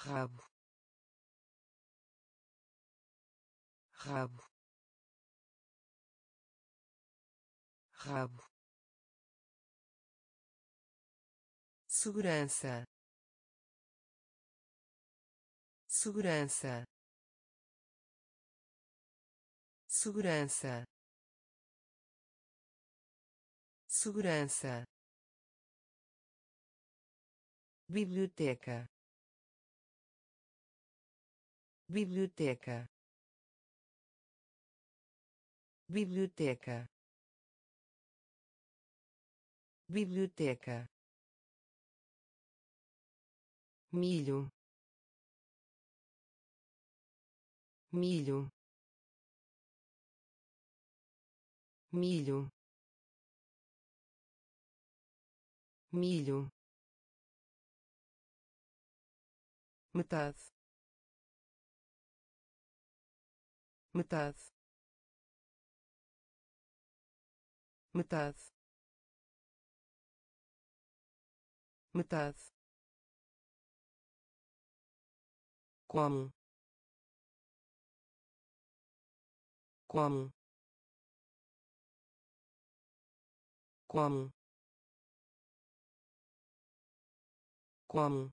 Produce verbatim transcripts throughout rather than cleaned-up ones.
rabo, rabo, rabo, segurança, segurança, segurança, segurança, biblioteca, biblioteca, biblioteca, biblioteca, milho, milho, milho, milho, metade, metade, metade, metade, como, como, como, como,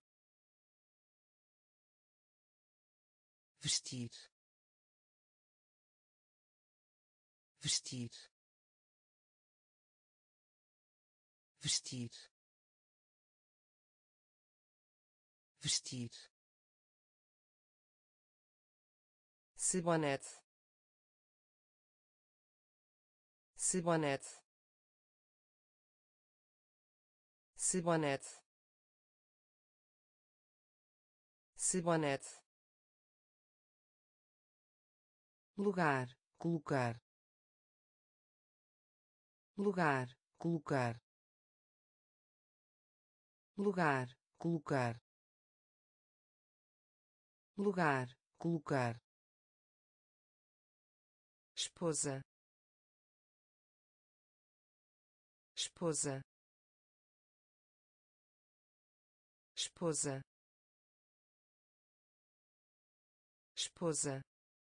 vestir, vestir, vestir, vestir, sabonete, sabonete, sabonete, sabonete, lugar, colocar, lugar, colocar, lugar, colocar, lugar, colocar, esposa, esposa, esposa, esposa,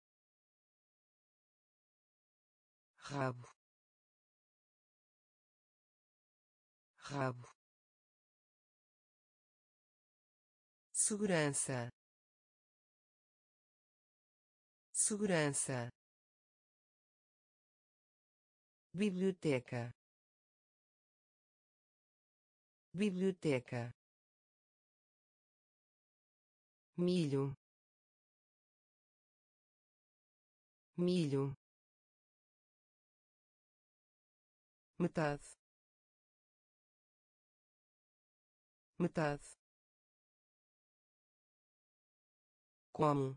rabo, rabo, segurança, segurança, biblioteca, biblioteca, milho, milho, metade, metade, como,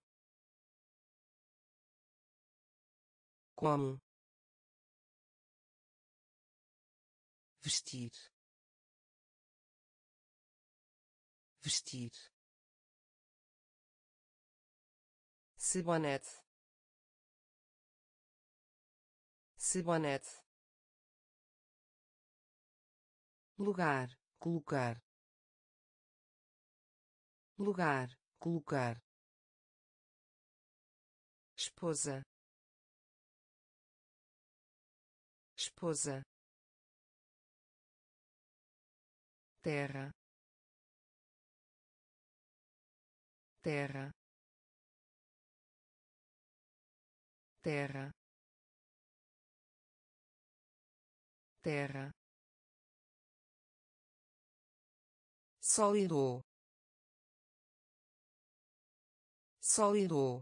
como, vestir, vestir, sabonete, sabonete, lugar, colocar, lugar, colocar, esposa, esposa, terra, terra, terra, terra, sólido, sólido,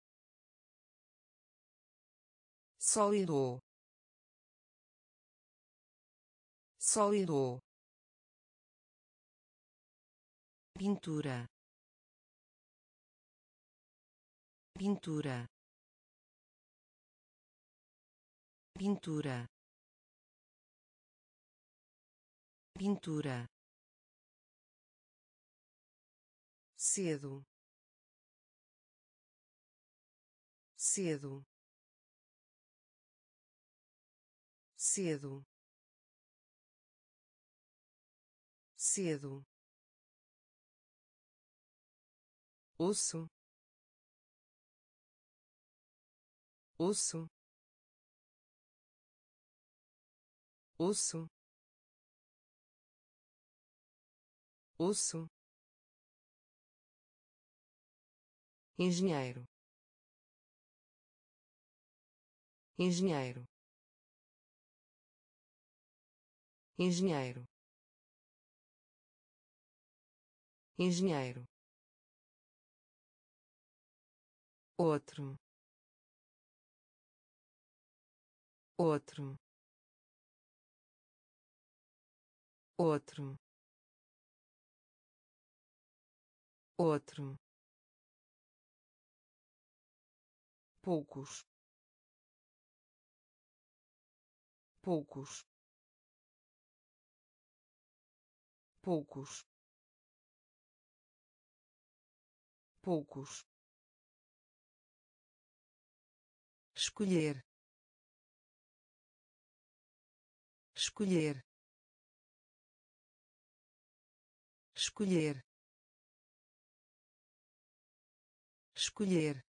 sólido, sólido, pintura, pintura, pintura, pintura, cedo, cedo, cedo, cedo, osso, osso, osso, osso, engenheiro, engenheiro, engenheiro, engenheiro, outro, outro, outro, outro, poucos, poucos, poucos, poucos, escolher, escolher, escolher, escolher,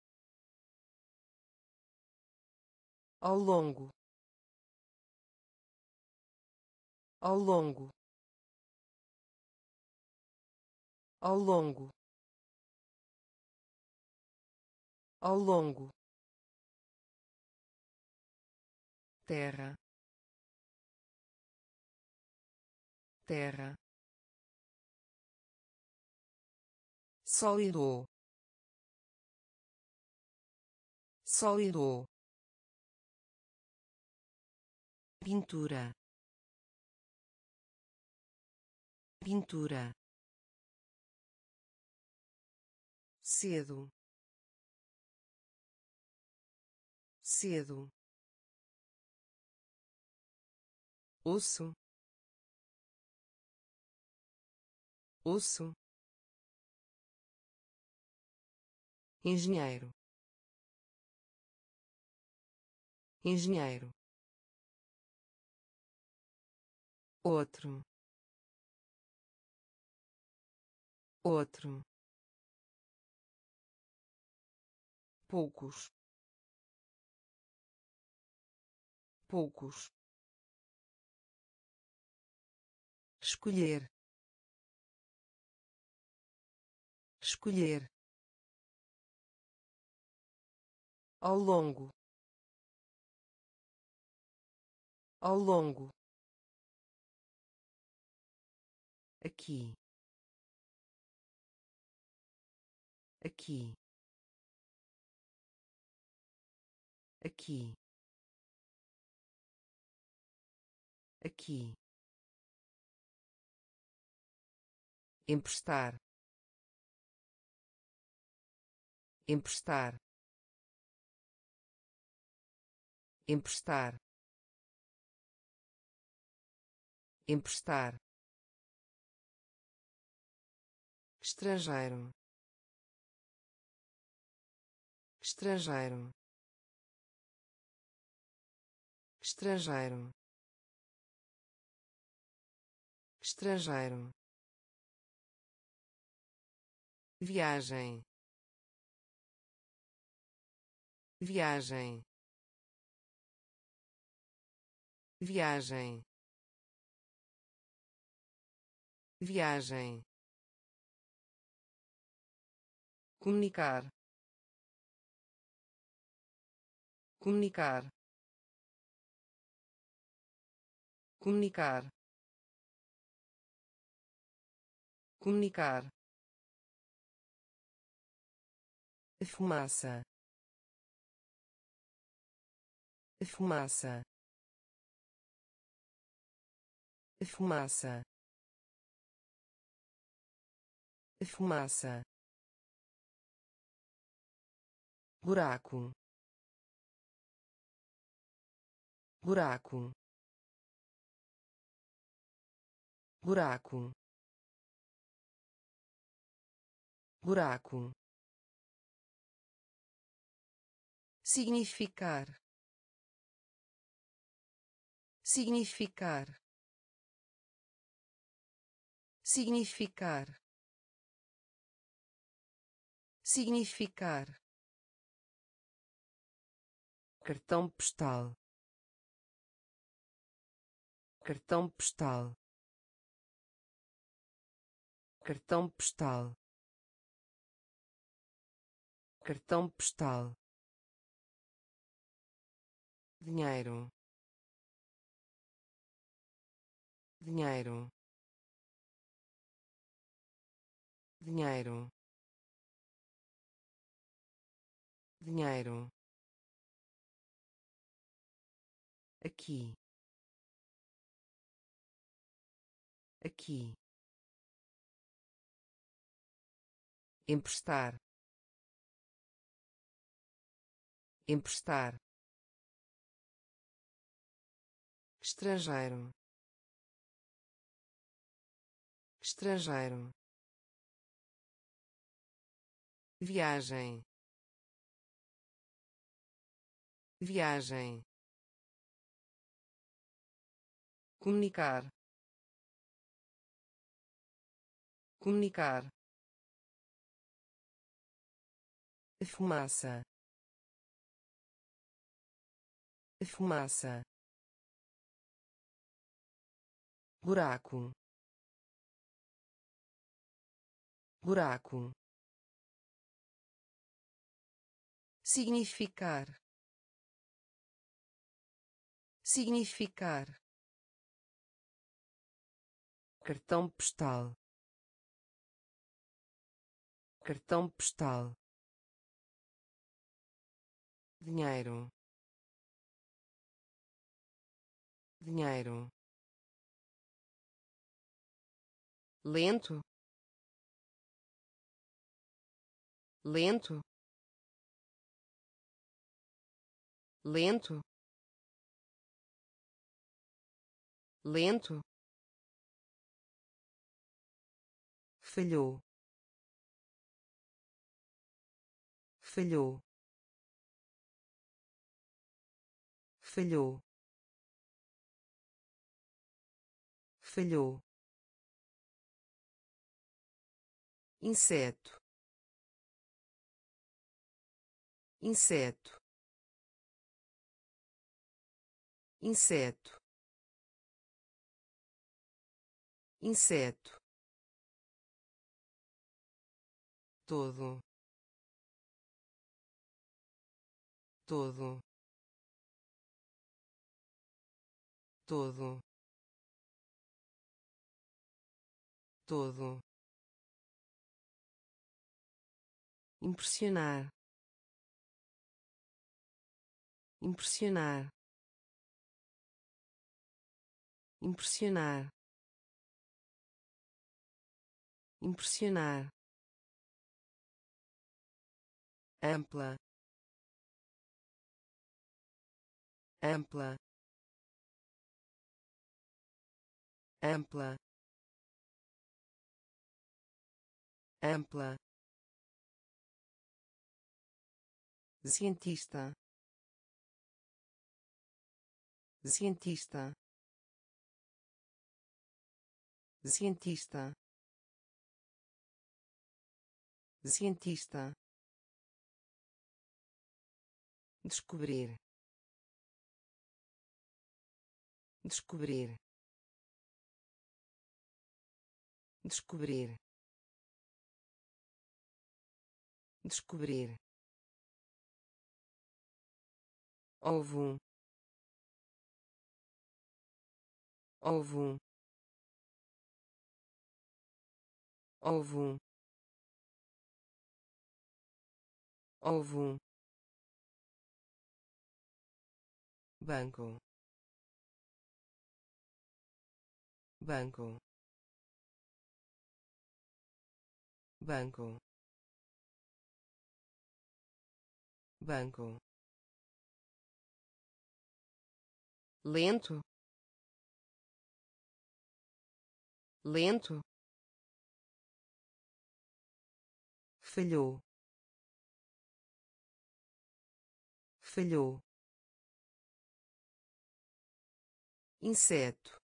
ao longo, ao longo, ao longo, ao longo, terra, terra, sólido, sólido, pintura, pintura, cedo, cedo, osso, osso, engenheiro, engenheiro, outro, outro, poucos, poucos, escolher, escolher, ao longo, ao longo, aqui, aqui, aqui, aqui, emprestar, emprestar, emprestar, emprestar, estrangeiro, estrangeiro, estrangeiro, estrangeiro, viagem, viagem, viagem, viagem, comunicar, comunicar, comunicar, comunicar, fumaça, fumaça, fumaça, fumaça, buraco, buraco, buraco, buraco, significar, significar, significar, significar, cartão postal, cartão postal, cartão postal, cartão postal, dinheiro, dinheiro, dinheiro, dinheiro, aqui, aqui, emprestar, emprestar, estrangeiro, estrangeiro, viagem, viagem, comunicar, comunicar, fumaça, fumaça, buraco, buraco, significar, significar, cartão postal, cartão postal, dinheiro, dinheiro, lento, lento, lento, lento, falhou, falhou, falhou, falhou, inseto, inseto, inseto, inseto, todo, todo, todo, todo, impressionar, impressionar, impressionar, impressionar, ampla, ampla, ampla, ampla, cientista, cientista, cientista, cientista, descobrir, descobrir, descobrir, descobrir, ovo, ovo, ovo, ovo, banco, banco, banco, banco, lento, lento, falhou, falhou, inseto,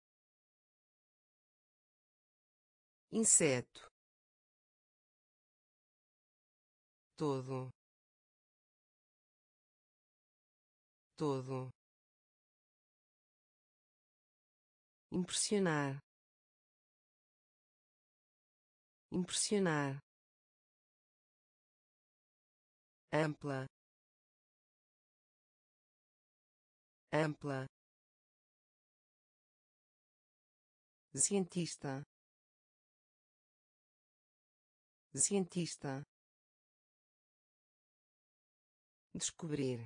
inseto, todo, todo, impressionar, impressionar, ampla, ampla, cientista, cientista, descobrir,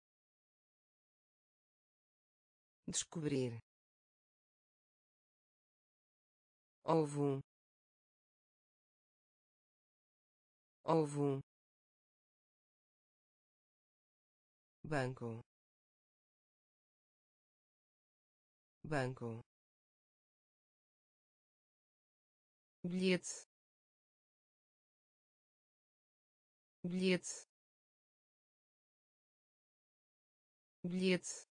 descobrir, ovo, ovo, banco, banco, bilhete, bilhete, bilhete,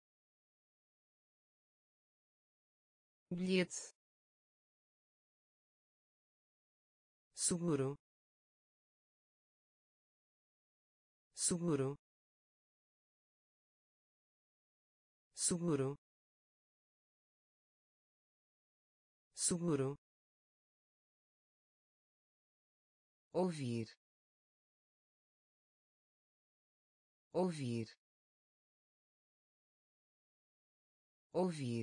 bilhete, seguro, seguro, seguro, seguro, ouvir, ouvir, ouvir,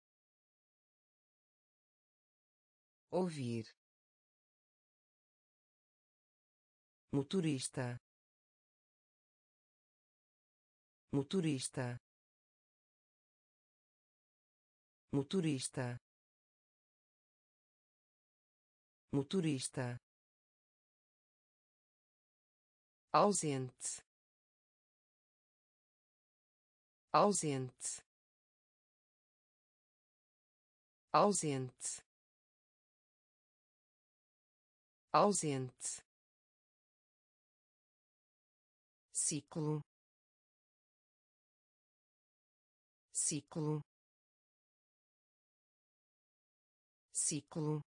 ouvir, motorista, motorista, motorista, motorista, ausente, ausente, ausente, ausente, ciclo, ciclo, ciclo,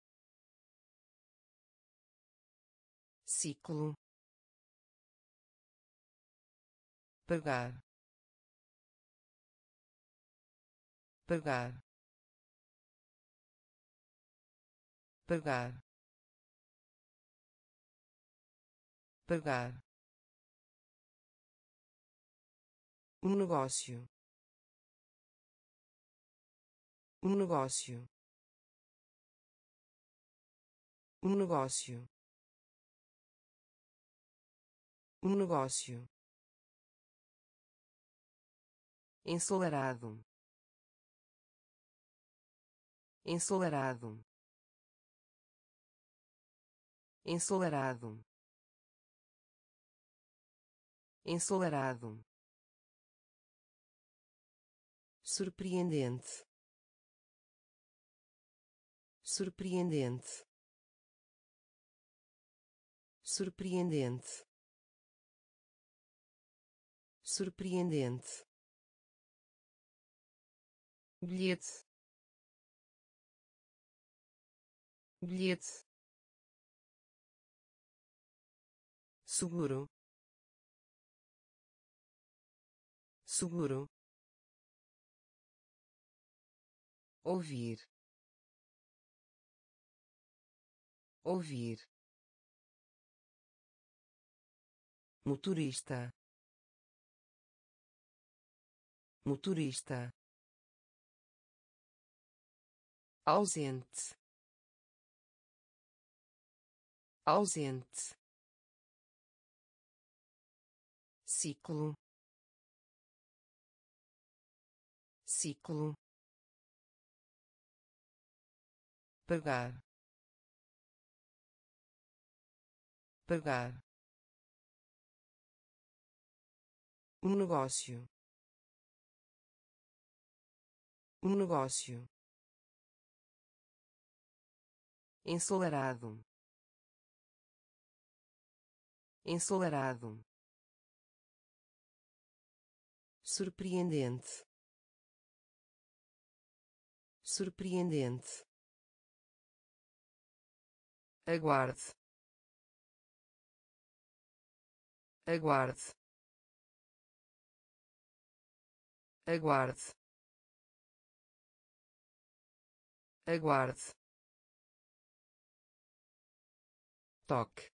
ciclo, pagar, pagar, pagar, pagar, um negócio, um negócio, um negócio, um negócio, ensolarado, ensolarado, ensolarado, ensolarado, surpreendente, surpreendente, surpreendente, surpreendente, bilhete, bilhete, seguro, seguro, ouvir, ouvir, motorista, motorista, ausente, ausente, ciclo, ciclo, pagar, pagar, um negócio, um negócio, ensolarado, ensolarado, surpreendente, surpreendente, aguarde, aguarde, aguarde, aguarde, toque,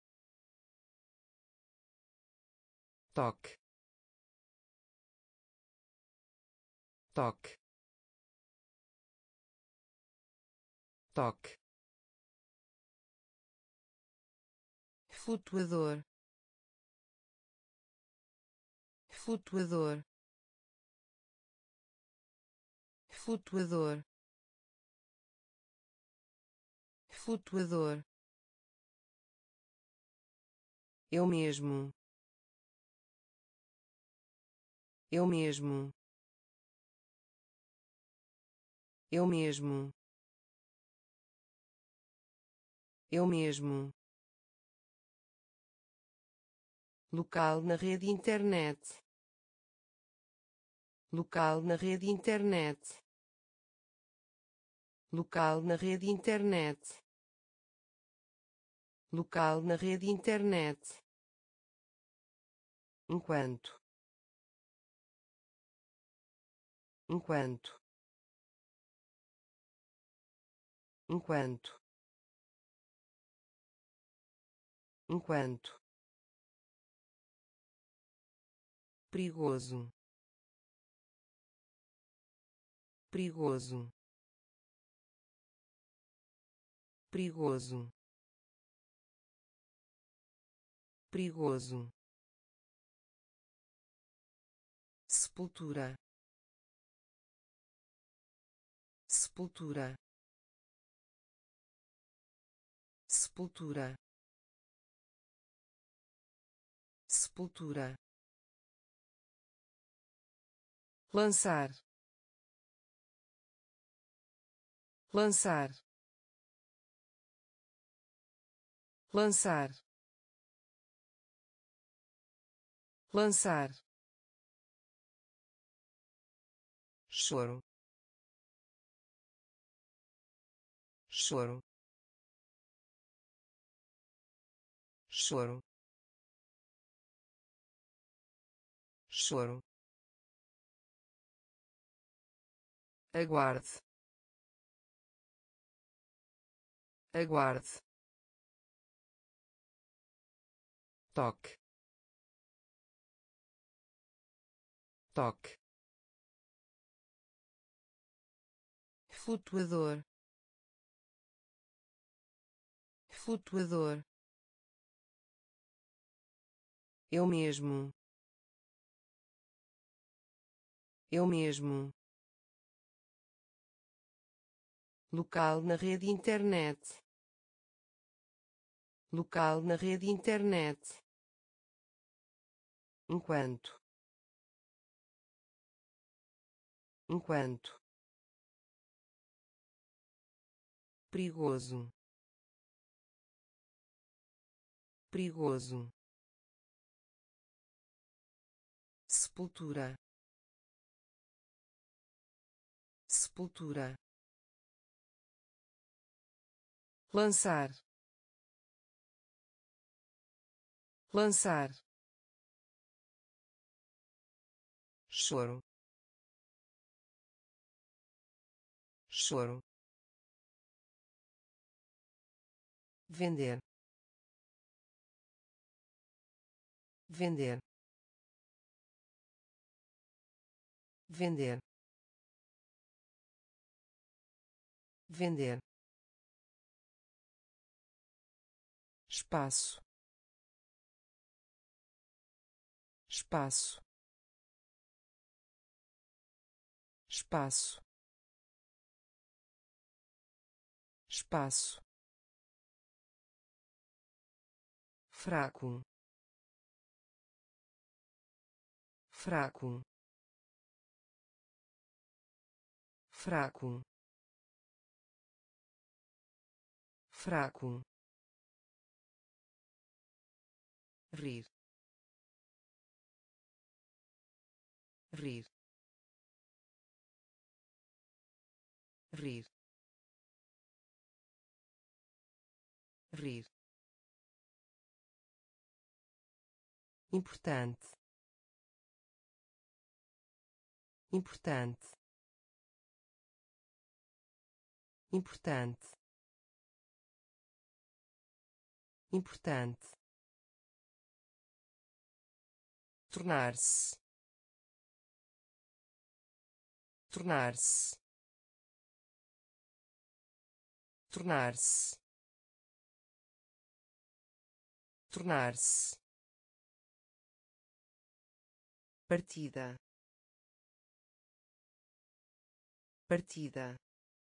toque, toque, toque, flutuador, flutuador, flutuador, flutuador, eu mesmo, eu mesmo, eu mesmo, eu mesmo, local na rede internet, local na rede internet, local na rede internet, local na rede internet, enquanto, enquanto, enquanto, enquanto, perigoso, perigoso, perigoso, perigoso, sepultura, sepultura, sepultura, sepultura, lançar, lançar, lançar, lançar, choro, choro, choro, choro, aguarde, aguarde, toque, toque, flutuador, flutuador, eu mesmo, eu mesmo, local na rede internet, local na rede internet, enquanto, enquanto, perigoso, perigoso, sepultura, sepultura, lançar, lançar, choro, choro, vender, vender, vender, vender, espaço, espaço, espaço, espaço, fraco, fraco, fraco, fraco, rir, rir, rir, rir, importante, importante, importante, importante, tornar-se, tornar-se, tornar-se, tornar-se, partida, partida,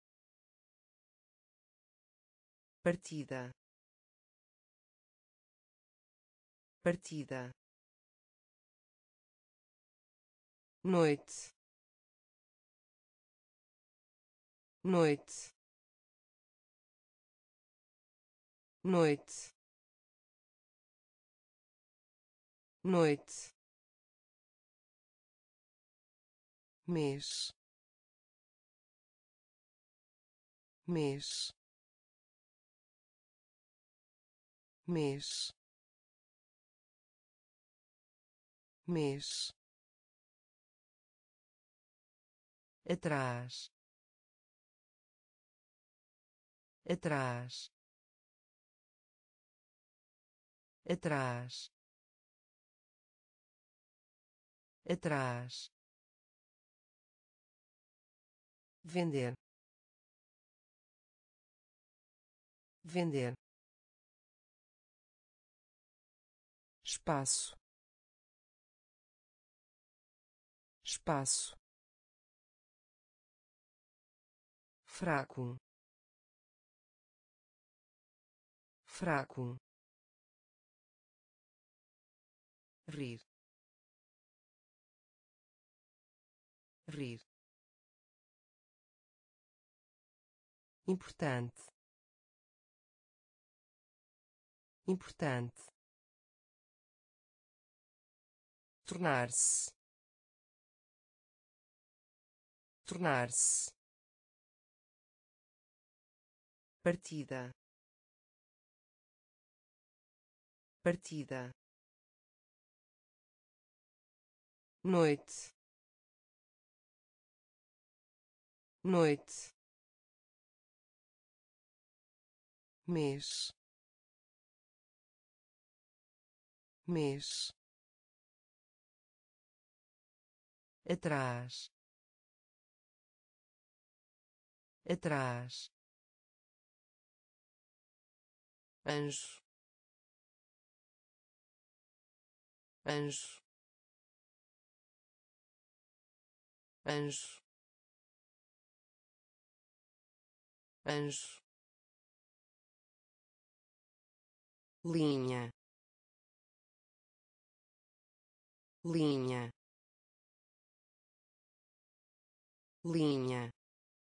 partida, partida, noite, noite, noite, noite, mês, mês, mês, mês, atrás, atrás, atrás, atrás, vender, vender, espaço, espaço, fraco, fraco, rir, rir, importante, importante, tornar-se, tornar-se, partida, partida, noite, noite, mês, mês, atrás, atrás, anjo, anjo, anjo, anjo, linha, linha, linha,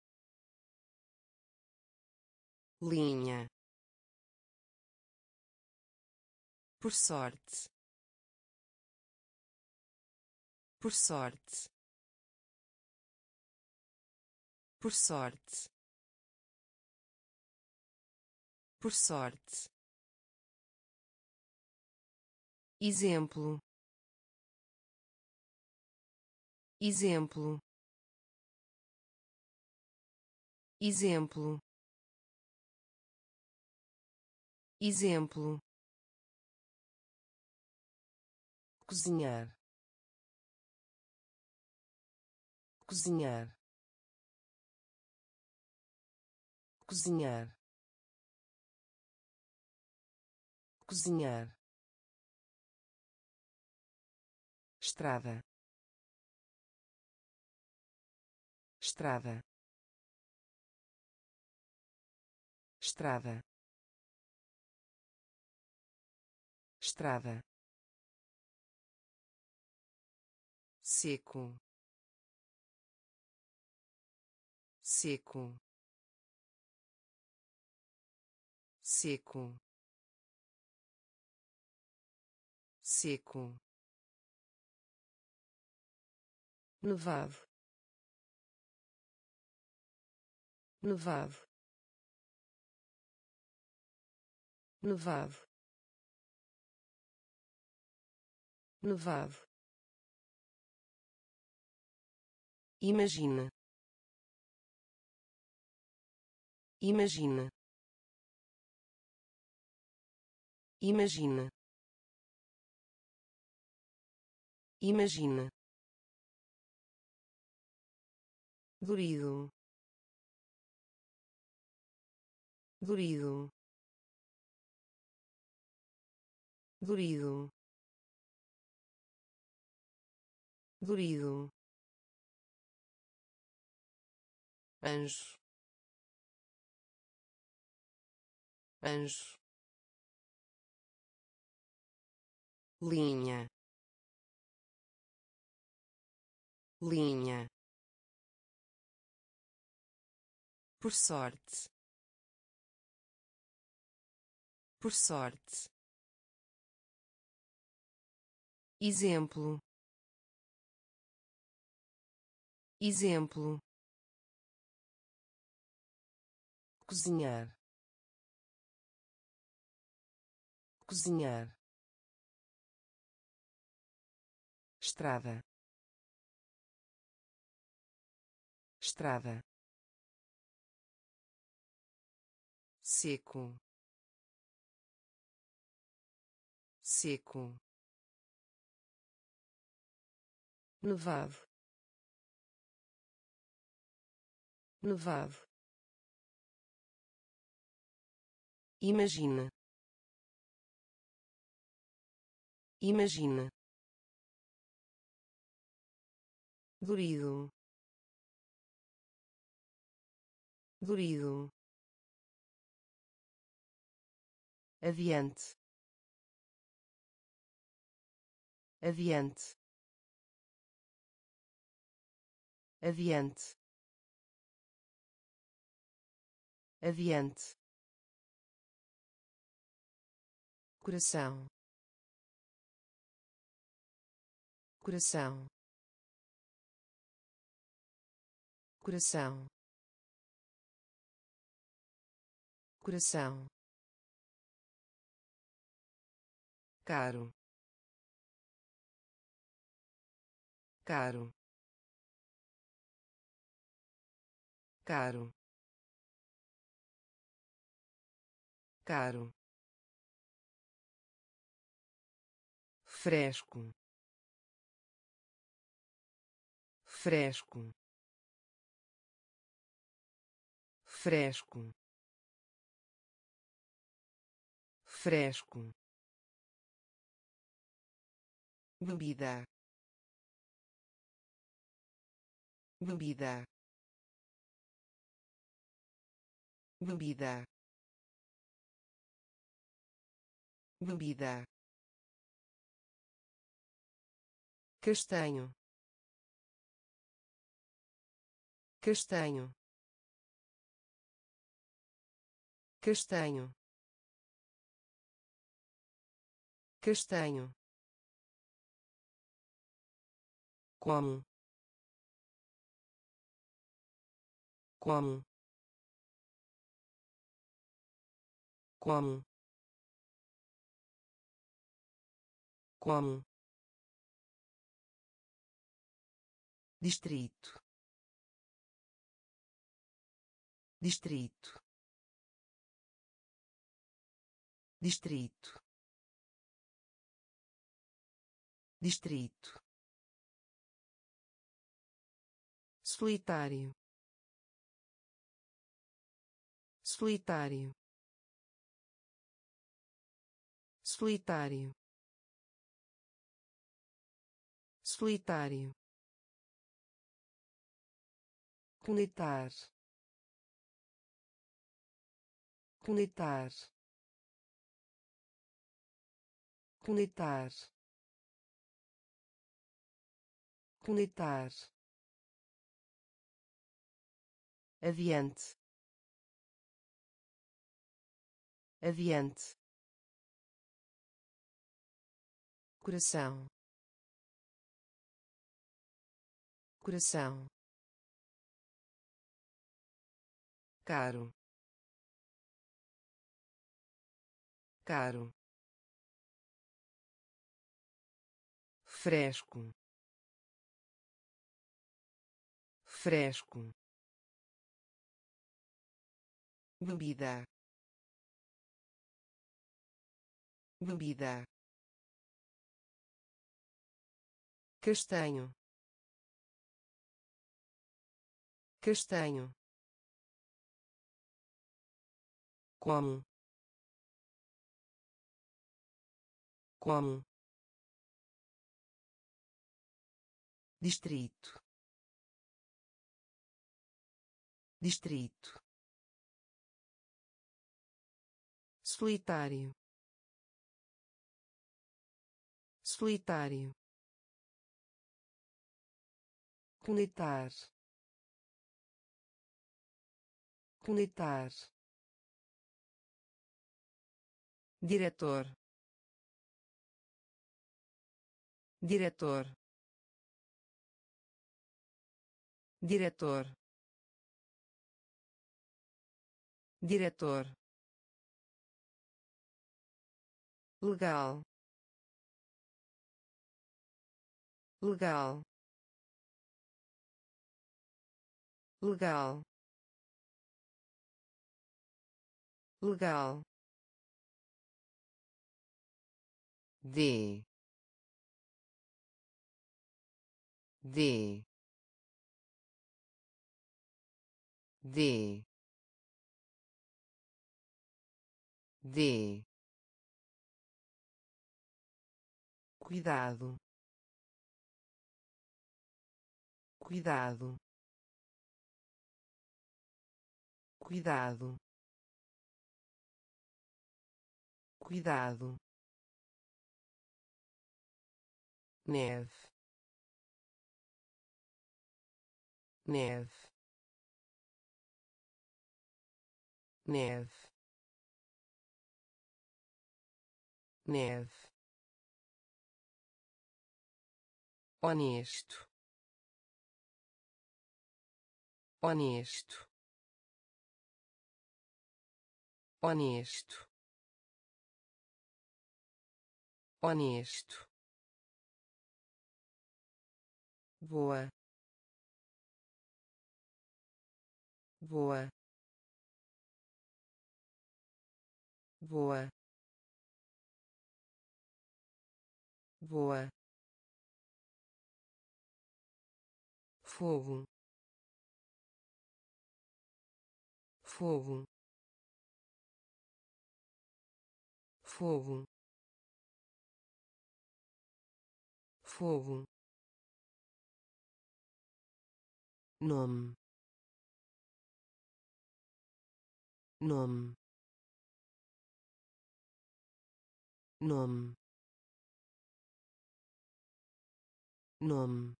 linha, por sorte, por sorte, por sorte, por sorte, exemplo, exemplo, exemplo, exemplo, cozinhar, cozinhar, cozinhar, cozinhar, estrada, estrada, estrada, estrada, seco, seco, seco, seco, nevado, nevado, nevado, nevado, imagina, imagina, imagina, imagina, durido, durido, durido, durido, anjo, anjo, linha, linha, por sorte, por sorte, exemplo, exemplo, cozinhar, cozinhar, estrada, estrada, seco, seco, nevado, nevado, imagina, imagina, durido, durido, adiante, adiante, adiante, adiante, coração, coração, coração, coração, caro, caro, caro, caro, fresco, fresco, fresco, fresco, bebida, bebida, bebida, bebida, castanho, castanho, castanho, castanho, como, como, como, como, distrito, distrito, distrito, distrito, solitário, solitário, solitário, solitário, conectar, conectar, conectar, conectar, adiante, adiante, coração, coração, caro, caro, fresco, fresco, bebida, bebida, castanho, castanho, como, como, distrito, distrito, solitário, solitário, conectar, conectar, diretor, diretor, diretor, diretor, legal, legal, legal, legal, de, de, de, de, cuidado, cuidado, cuidado, cuidado, neve, neve, neve, neve, honesto, honesto, honesto, honesto, voa, voa, voa, voa, fogo, fogo, fogo, fogo, nome, nome, nome, nome,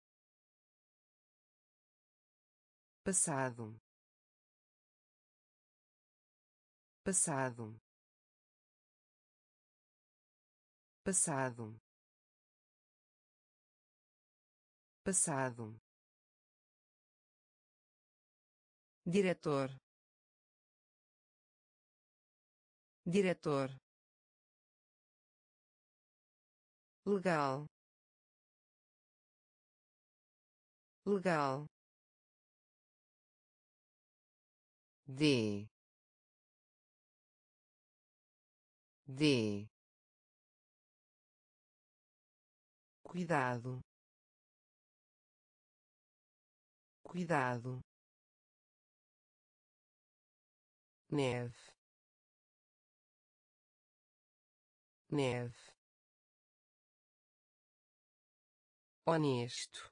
passado, passado, passado, passado, diretor, diretor, legal, legal, de, de, cuidado, cuidado, neve, neve, honesto,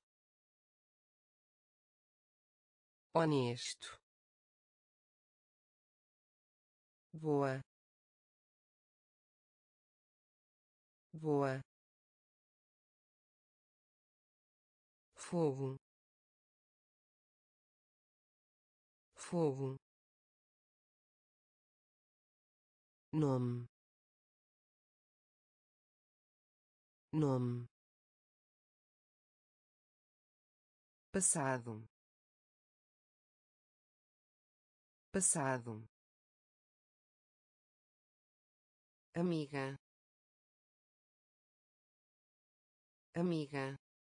honesto, voa, voa, fogo, fogo, nome, nome, passado, passado, amiga, amiga,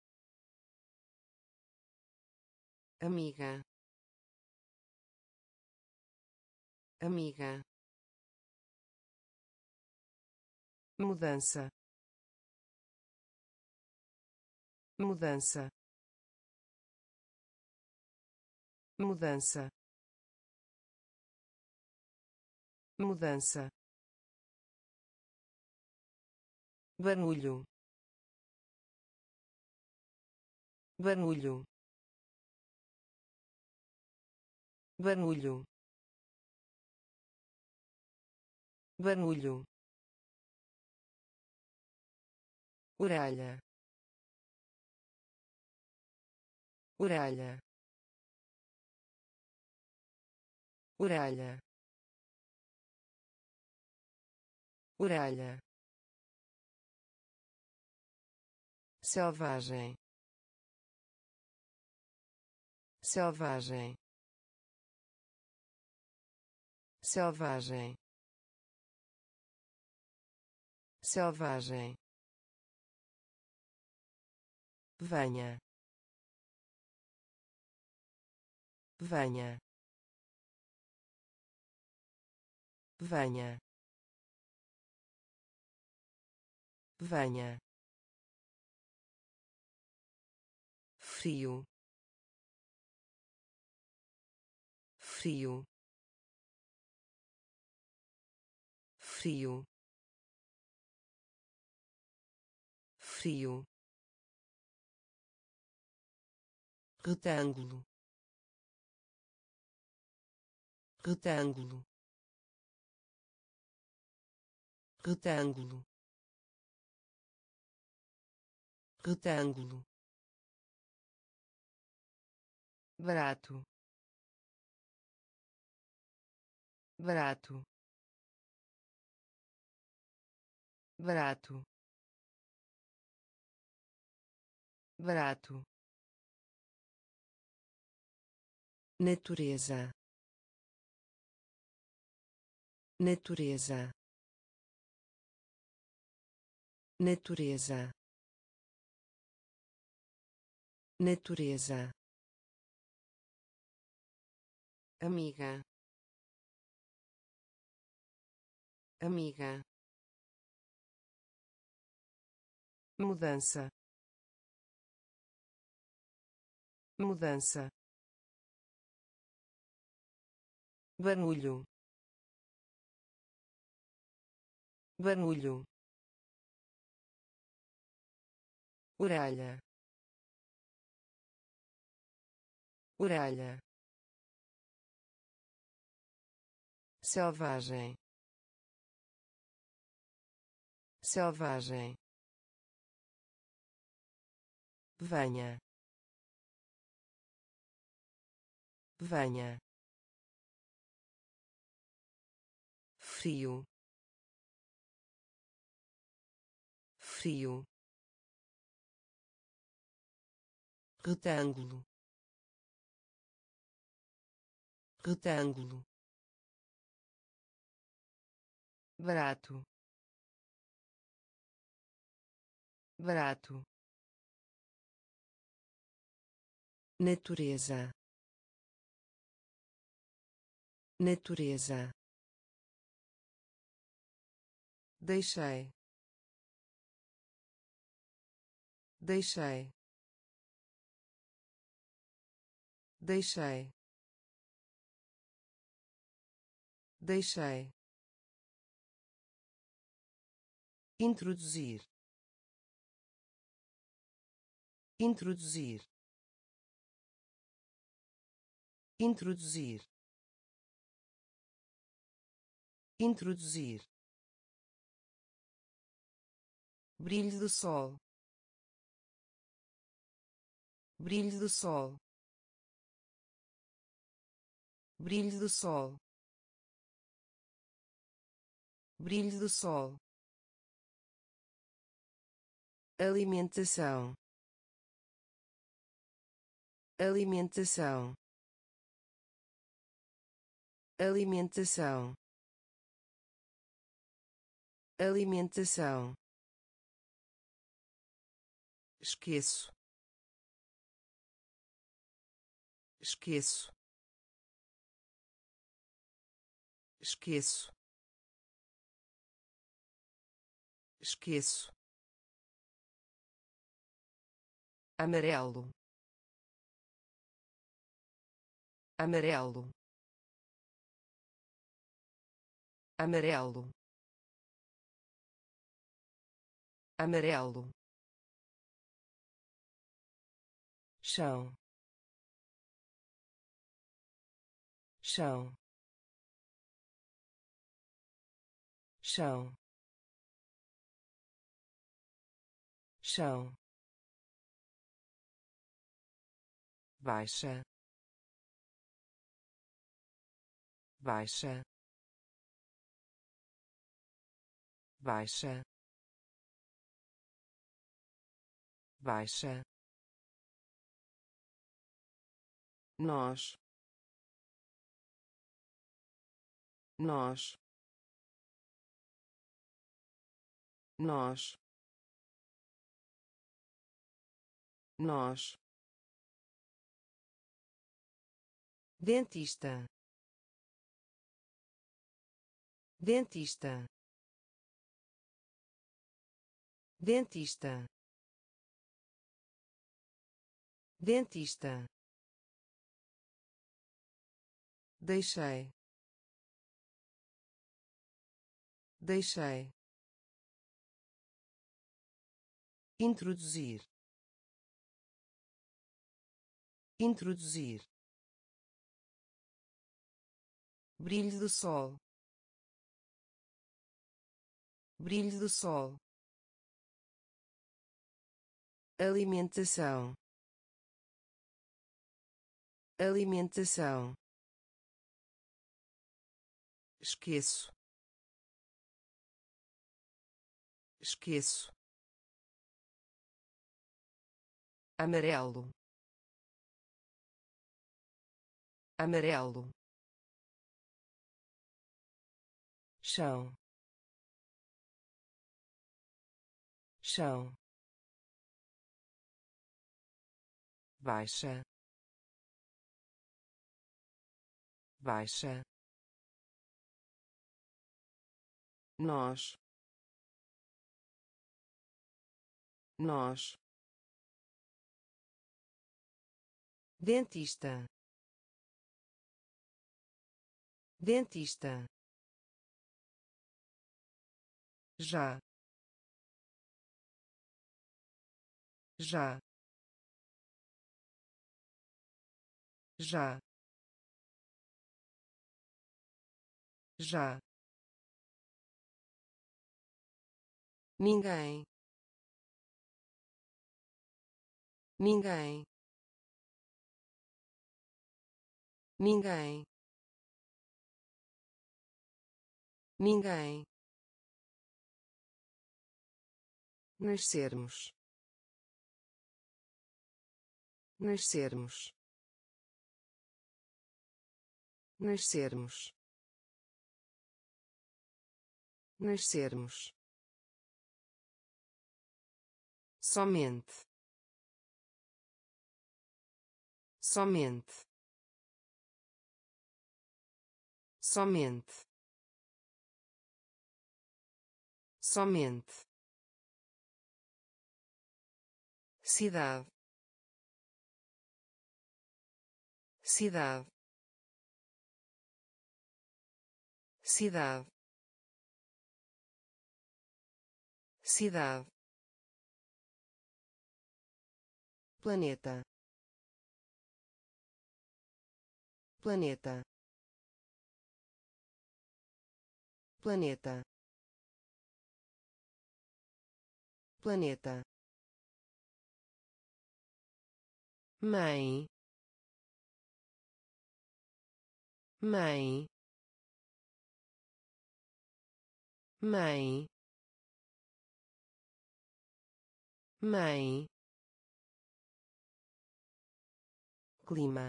amiga, amiga, mudança, mudança, mudança, mudança, barulho, barulho, barulho, barulho, orelha, orelha, orelha, orelha, selvagem, selvagem, selvagem, selvagem, venha, venha, venha, venha, frio, frio, frio, frio, retângulo, retângulo, retângulo, retângulo, barato, barato, barato, barato, natureza, natureza, natureza, natureza, amiga, amiga, mudança, mudança, barulho, barulho, orelha, orelha, selvagem, selvagem, venha, venha, frio, frio, retângulo, retângulo, barato, barato, natureza, natureza, deixei, deixei, deixei, deixei, introduzir, introduzir, introduzir, introduzir, brilho do sol, brilho do sol, brilho do sol, brilho do sol, alimentação, alimentação, alimentação, alimentação, esqueço, esqueço, esqueço, esqueço, amarelo, amarelo, amarelo, amarelo, chão, chão, chão, chão, baixa, baixa, baixa, baixa, nós, nós, nós, nós, dentista, dentista, dentista, dentista, deixei, deixei, introduzir, introduzir, brilho do sol, brilho do sol, alimentação, alimentação, esqueço, esqueço, amarelo, amarelo, chão, chão, baixa, baixa, nós, nós, dentista, dentista, já, já, já, já, ninguém, ninguém, ninguém, ninguém, nascermos, nascermos, nascermos, nascermos, somente, somente, somente, somente, cidade, cidade, cidade, cidade, planeta, planeta, planeta, planeta, mãe, mãe, mãe, mãe, clima,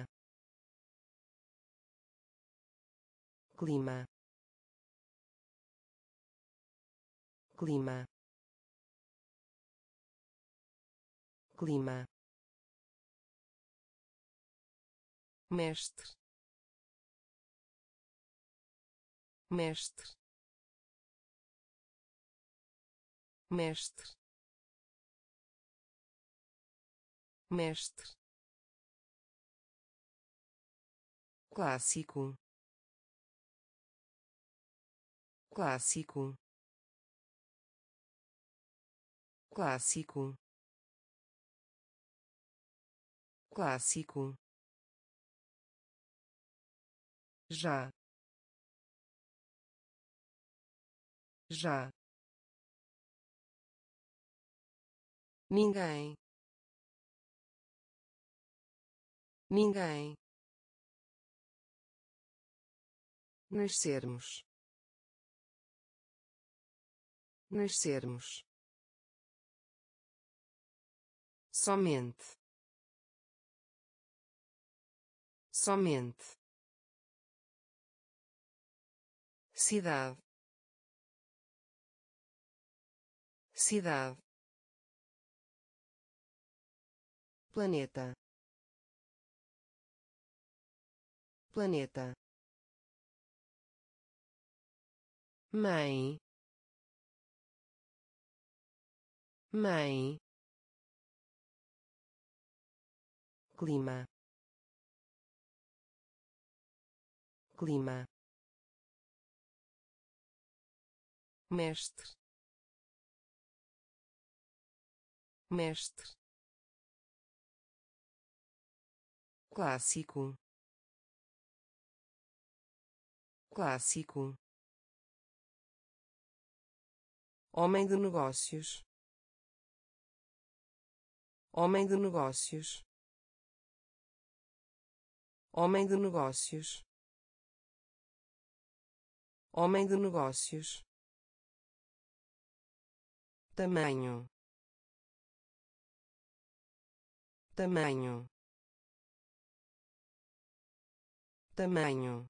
clima, clima, clima, mestre, mestre, mestre, mestre, clássico, clássico, clássico, clássico, já, já, ninguém, ninguém, nascermos, nascermos, somente, somente, cidade, cidade, planeta, planeta, mãe, mãe, clima, clima, mestre, mestre, clássico, clássico, homem de negócios, homem de negócios, homem de negócios, homem de negócios, tamanho, tamanho, tamanho,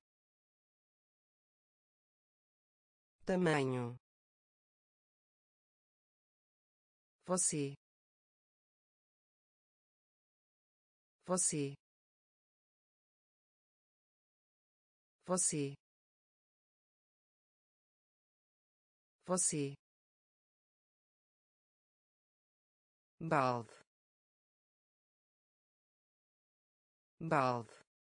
tamanho, você, você, você, você, balde, balde,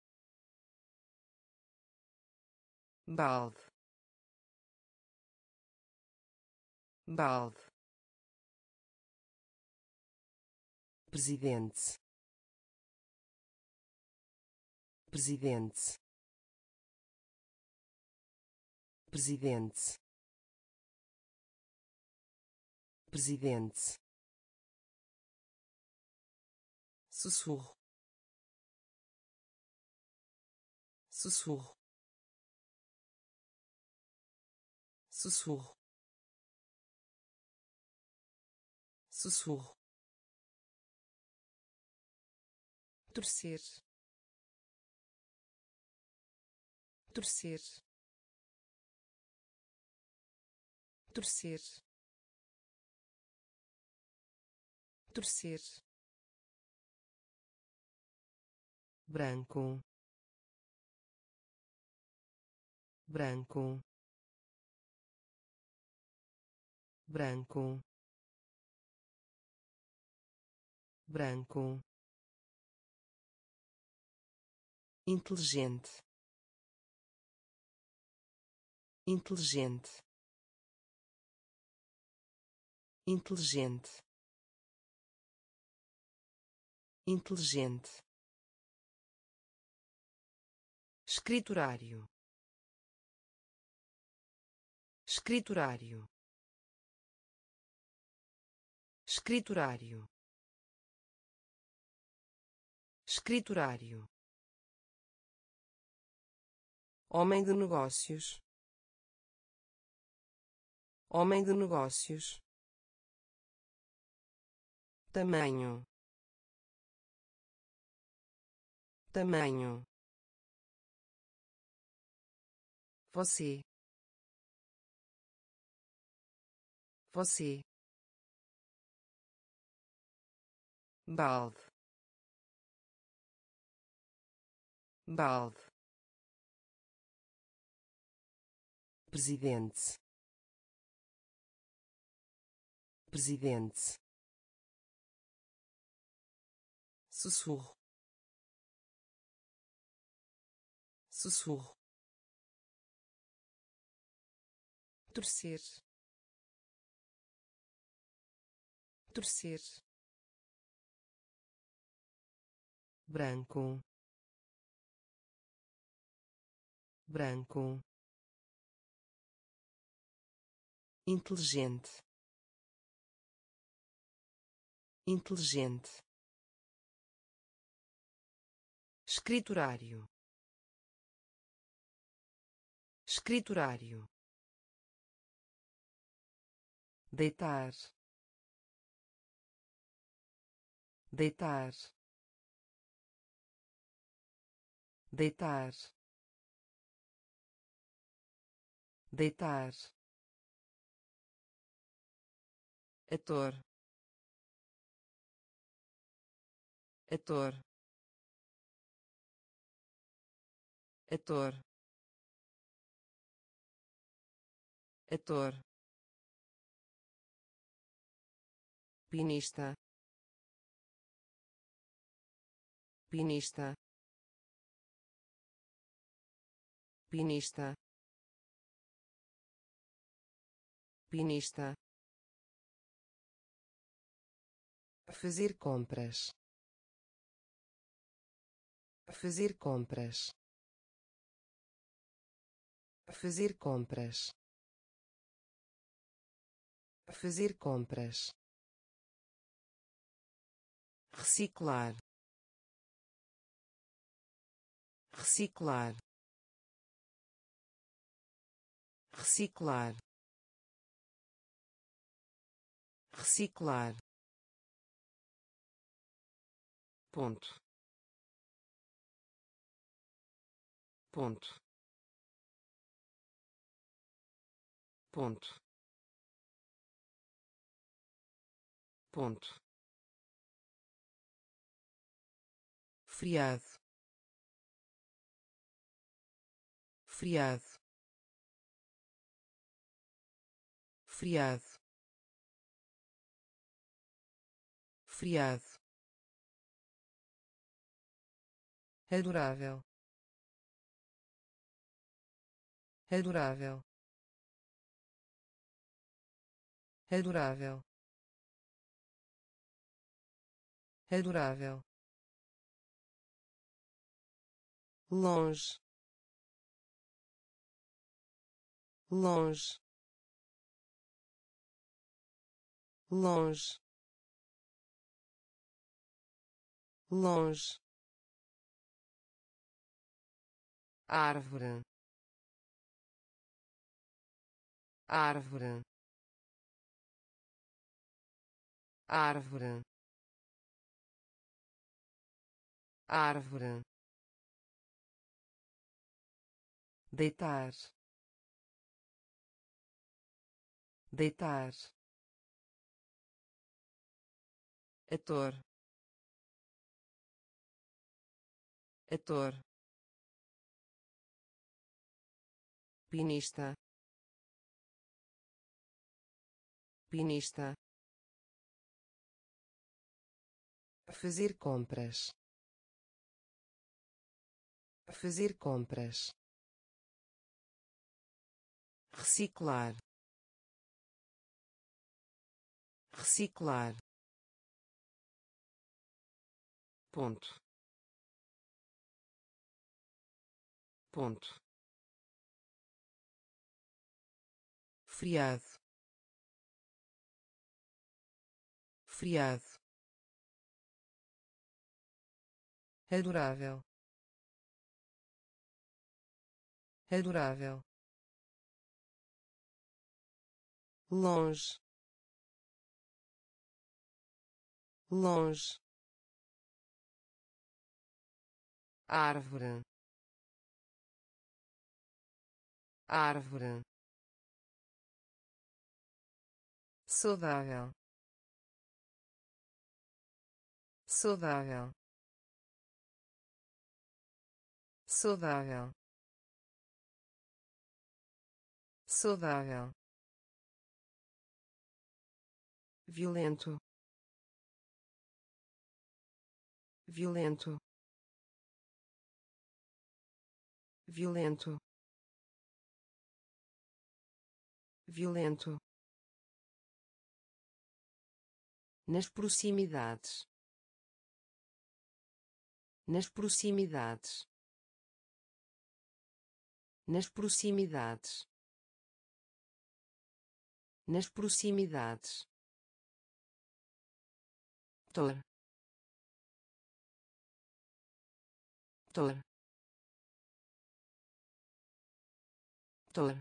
balde, balde, presidente, presidente, presidente, presidente, sussurro, sussurro, sussurro, sussurro, torcer, torcer, torcer, torcer, branco, branco, branco, branco, inteligente, inteligente, inteligente, inteligente, escriturário, escriturário, escriturário, escriturário, homem de negócios, homem de negócios, tamanho, tamanho, você, você, balde, balde, presidente, presidente, sussurro, sussurro, torcer, torcer, branco, branco, inteligente, inteligente, escriturário, escriturário, deitar, deitar, deitar, deitar, ator, ator, ator, ator, pinista, pinista, pinista, pinista, fazer compras, fazer compras, fazer compras, fazer compras, reciclar, reciclar, reciclar, reciclar, ponto, ponto, ponto, ponto, friado, friado, friado, friado, adorável, adorável, adorável, adorável, longe, longe, longe, longe, árvore, árvore, árvore, árvore, deitar, deitar, ator, ator, pinista, pinista, fazer compras, fazer compras, reciclar, reciclar, ponto, ponto, friado, friado, adorável, adorável, longe, longe, árvore, árvore, saudável, saudável, saudável, saudável, violento, violento, violento, violento, nas proximidades, nas proximidades, nas proximidades, nas proximidades, tor, tor, tor,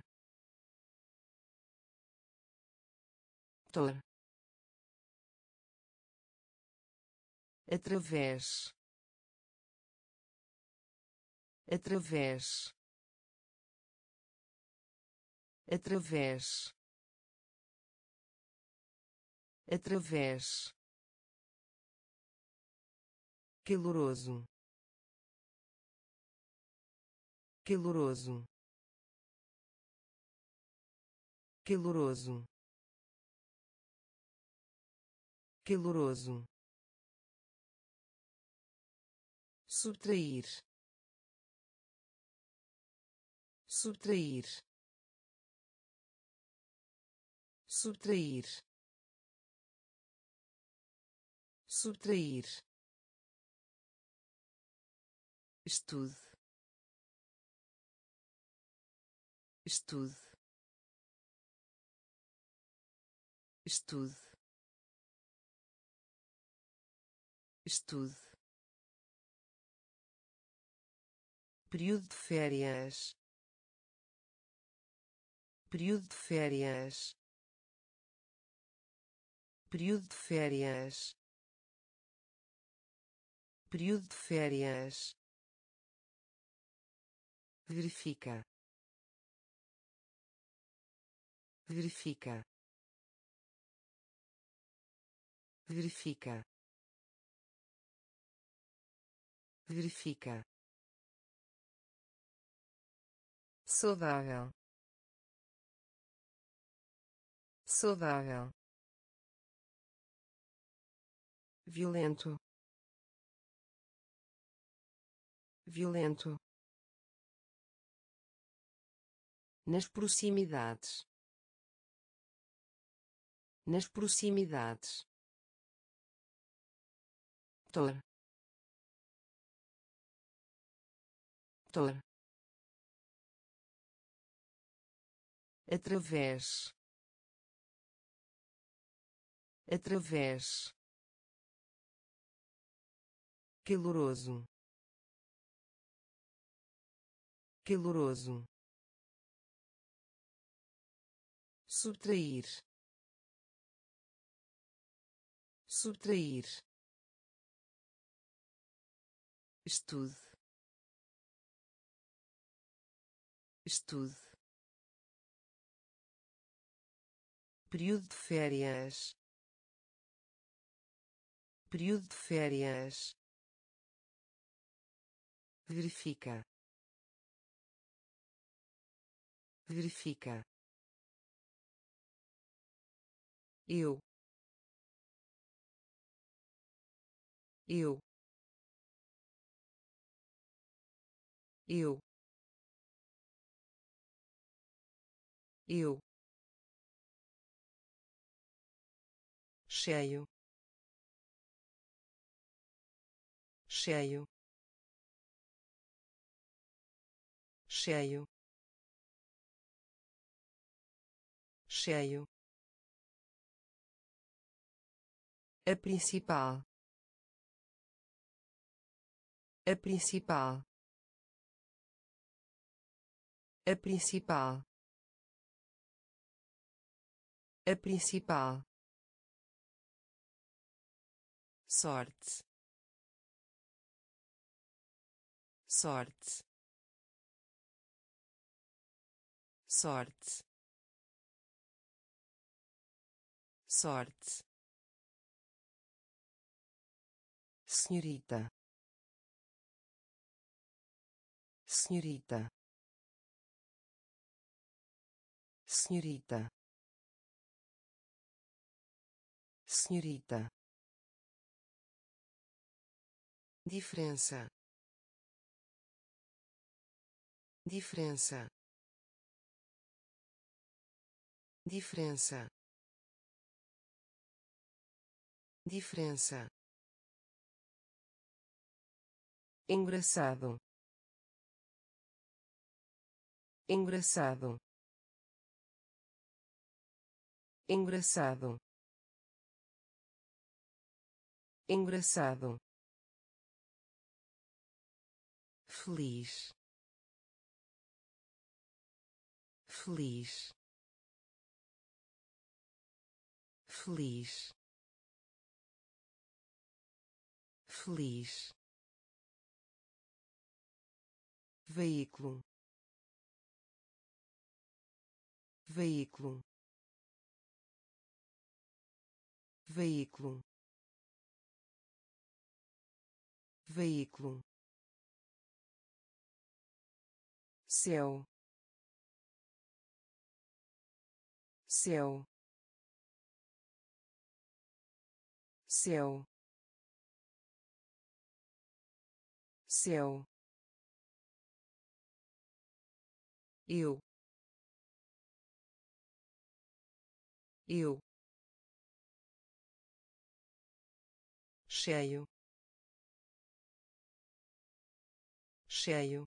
tor, através, através, através, através, caloroso, caloroso, caloroso, caloroso, subtrair, subtrair, subtrair, subtrair, estude, estude, estude, estude, período de férias, período de férias, período de férias, período de férias, verifica, verifica, verifica, verifica, saudável, saudável, violento, violento, nas proximidades, nas proximidades, tor, tor, através, através, caloroso, caloroso, subtrair, subtrair, estude, estude, período de férias, período de férias, verifica, verifica, eu, eu, eu, eu, cheio, cheio, cheio, cheio, a principal, a principal, a principal, a principal, sorte, sorte, sorte, sorte, senhorita, senhorita, senhorita, senhorita, diferença, diferença, diferença, diferença, engraçado, engraçado, engraçado, engraçado, feliz, feliz, feliz, feliz, veículo, veículo, veículo, veículo, céu, céu, céu, céu, eu, eu, cheio, cheio,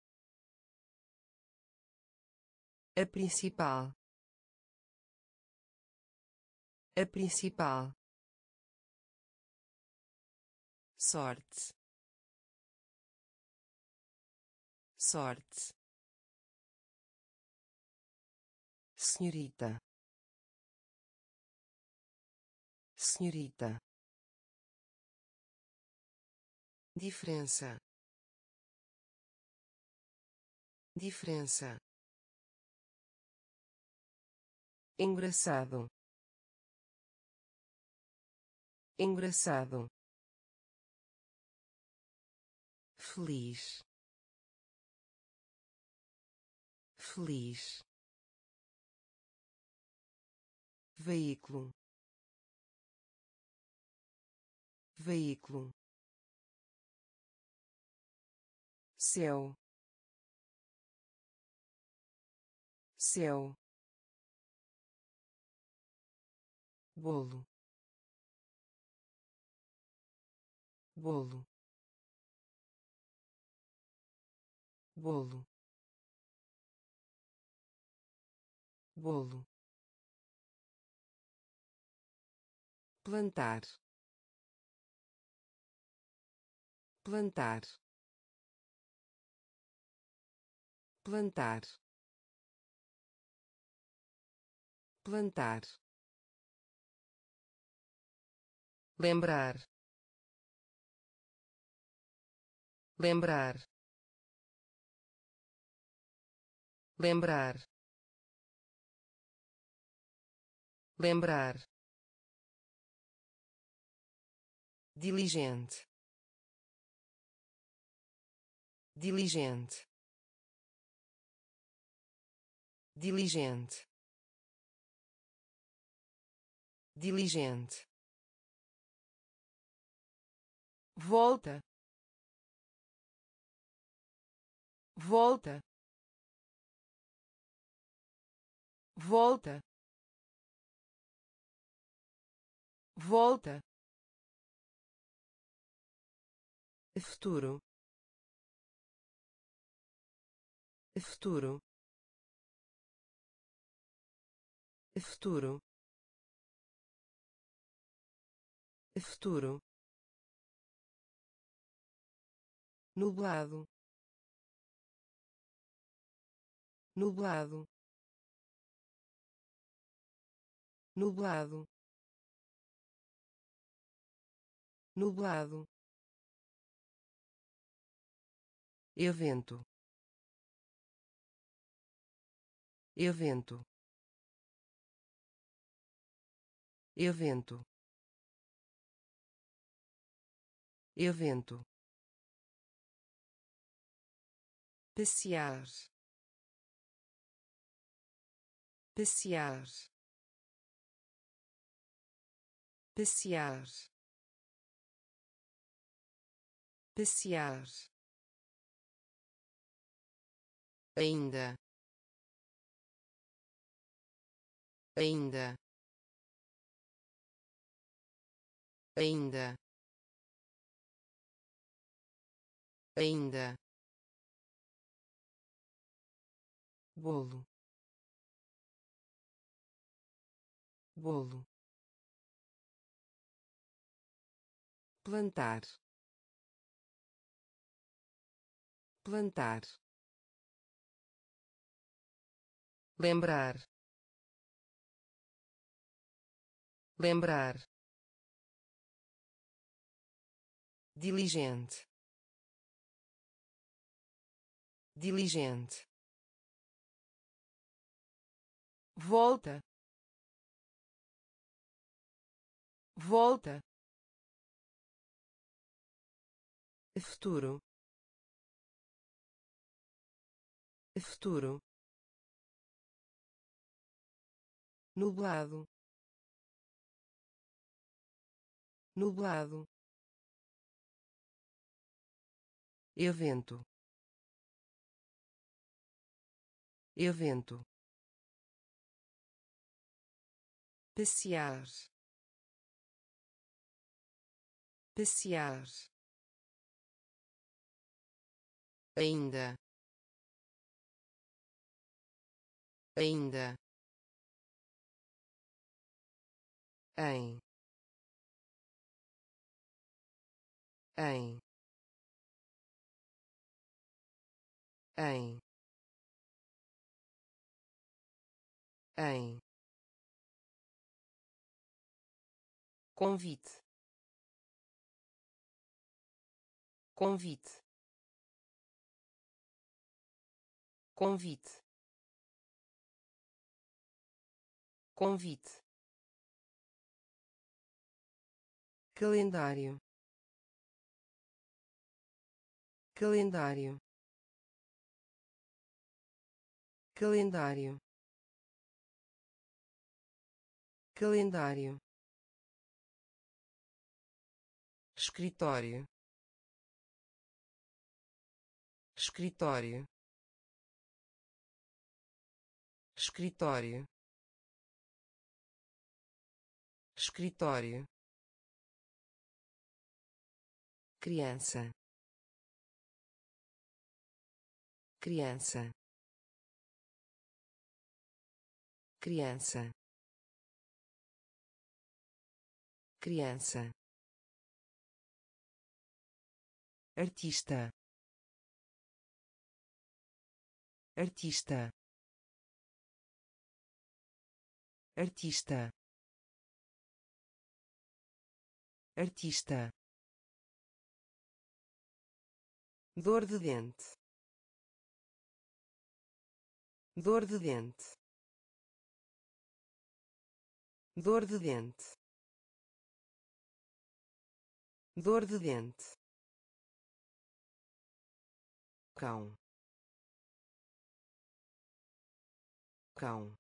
a principal, a principal, sorte, sorte, senhorita, senhorita, diferença, diferença, engraçado, engraçado, feliz, feliz, veículo, veículo, céu, céu, bolo, bolo, bolo, bolo, plantar, plantar, plantar, plantar, lembrar, lembrar, lembrar, lembrar, diligente, diligente, diligente, diligente, volta, volta, volta, volta, futuro, futuro, futuro, futuro, nublado, nublado, nublado, nublado, evento, evento, evento, evento, passear, passear, passear, passear, ainda, ainda, ainda, ainda, bolo, bolo, plantar, plantar, lembrar, lembrar, diligente, diligente, volta, volta, futuro, futuro, nublado, nublado, evento, evento, passear, passear, ainda, ainda, em, em, em, em, convite, convite, convite, convite, calendário, calendário, calendário, calendário, escritório, escritório, escritório, escritório, criança, criança, criança, criança, artista, artista, artista, artista, dor de dente, dor de dente, dor de dente, dor de dente, cão, cão,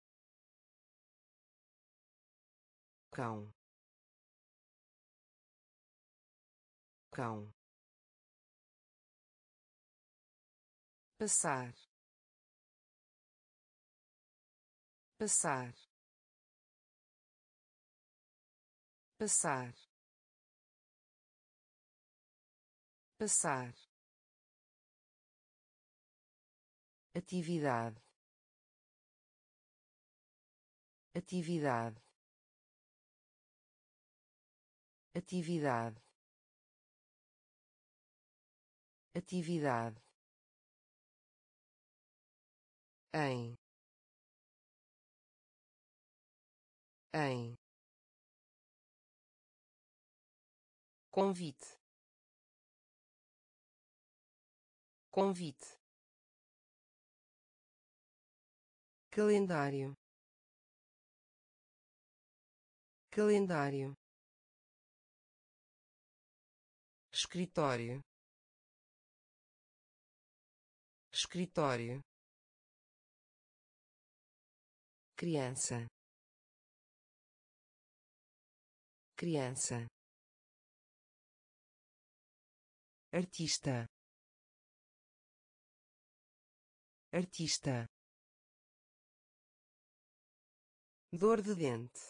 cão, cão, passar, passar, passar, passar, atividade, atividade, atividade, atividade, em, em, convite, convite, calendário, calendário, escritório, escritório, criança, criança, artista, artista, dor de dente,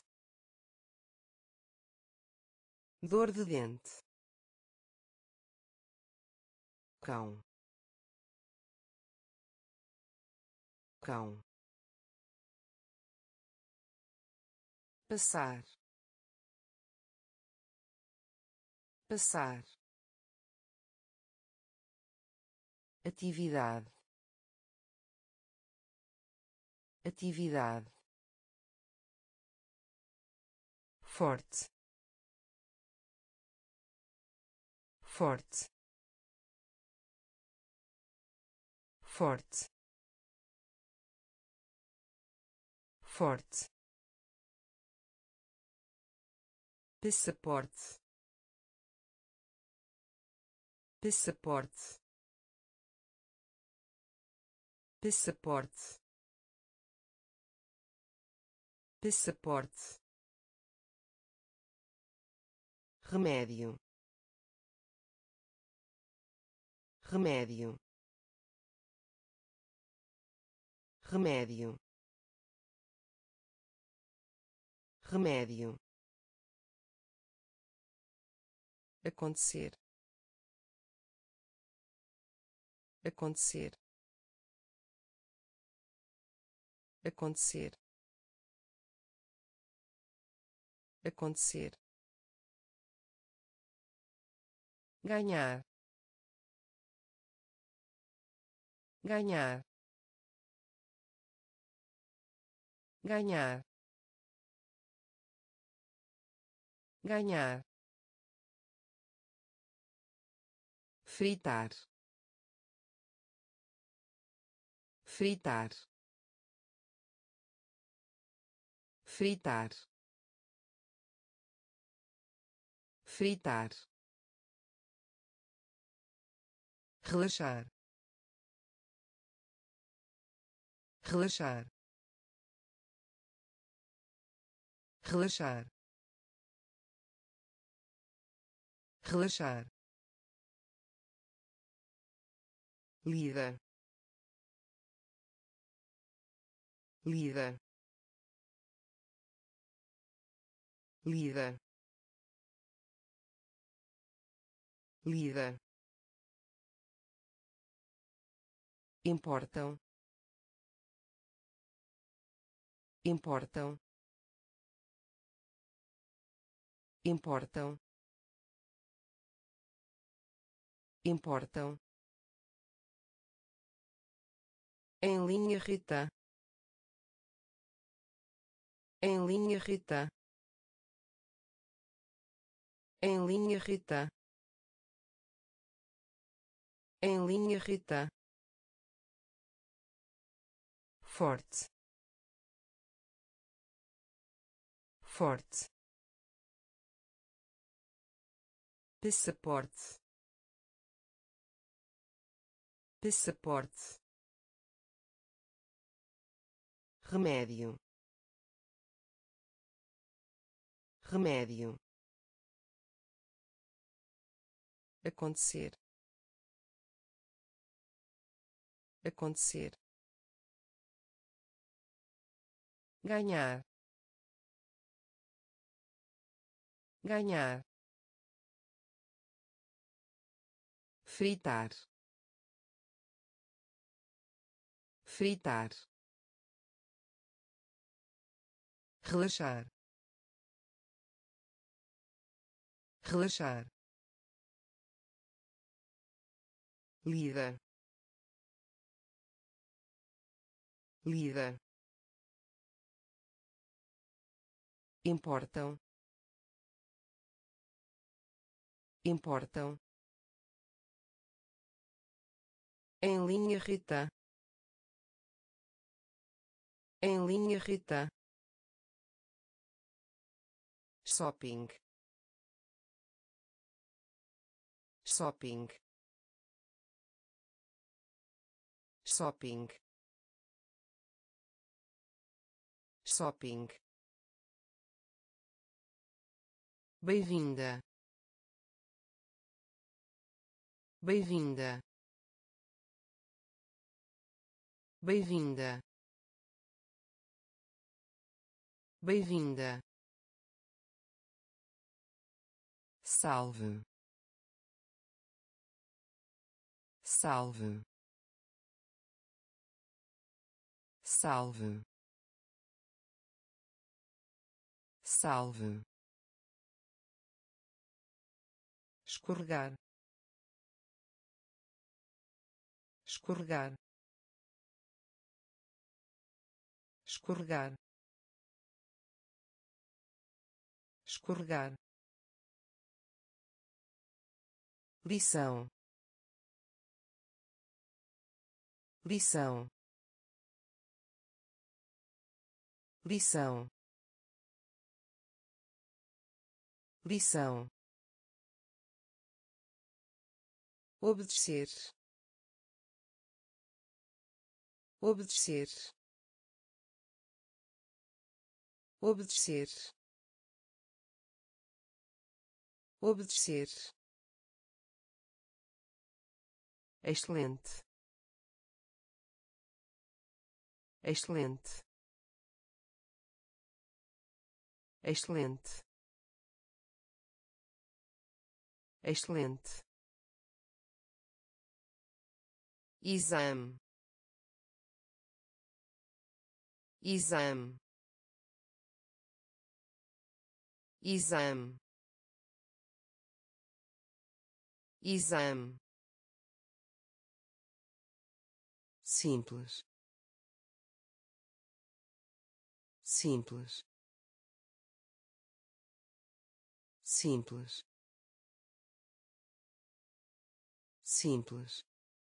dor de dente, cão, cão, passar, passar, atividade, atividade, forte, forte, forte, forte, passaporte, passaporte, passaporte, passaporte, remédio, remédio, remédio, remédio, acontecer, acontecer, acontecer, acontecer, ganhar, ganhar, ganhar, ganhar, fritar, fritar, fritar, fritar, relaxar, relaxar, relaxar, relaxar, lida, lida, lida, lida, importam, importam, importam, importam, em linha Rita, em linha Rita, em linha Rita, em linha Rita, forte, forte, passaporte, passaporte, remédio, remédio, acontecer, acontecer, ganhar, ganhar, fritar, fritar, relaxar, relaxar, lida, lida, importam, importam, em linha Rita, em linha Rita, shopping, shopping, shopping, shopping, bem-vinda, bem-vinda, bem-vinda, bem-vinda, salve, salve, salve, salve, escorregar, escorregar, escorregar, escorregar, lição, lição, lição, lição, obedecer, obedecer, obedecer, obedecer, excelente, excelente, excelente, excelente, exame, exame, exame, exame, simples, simples, simples, simples,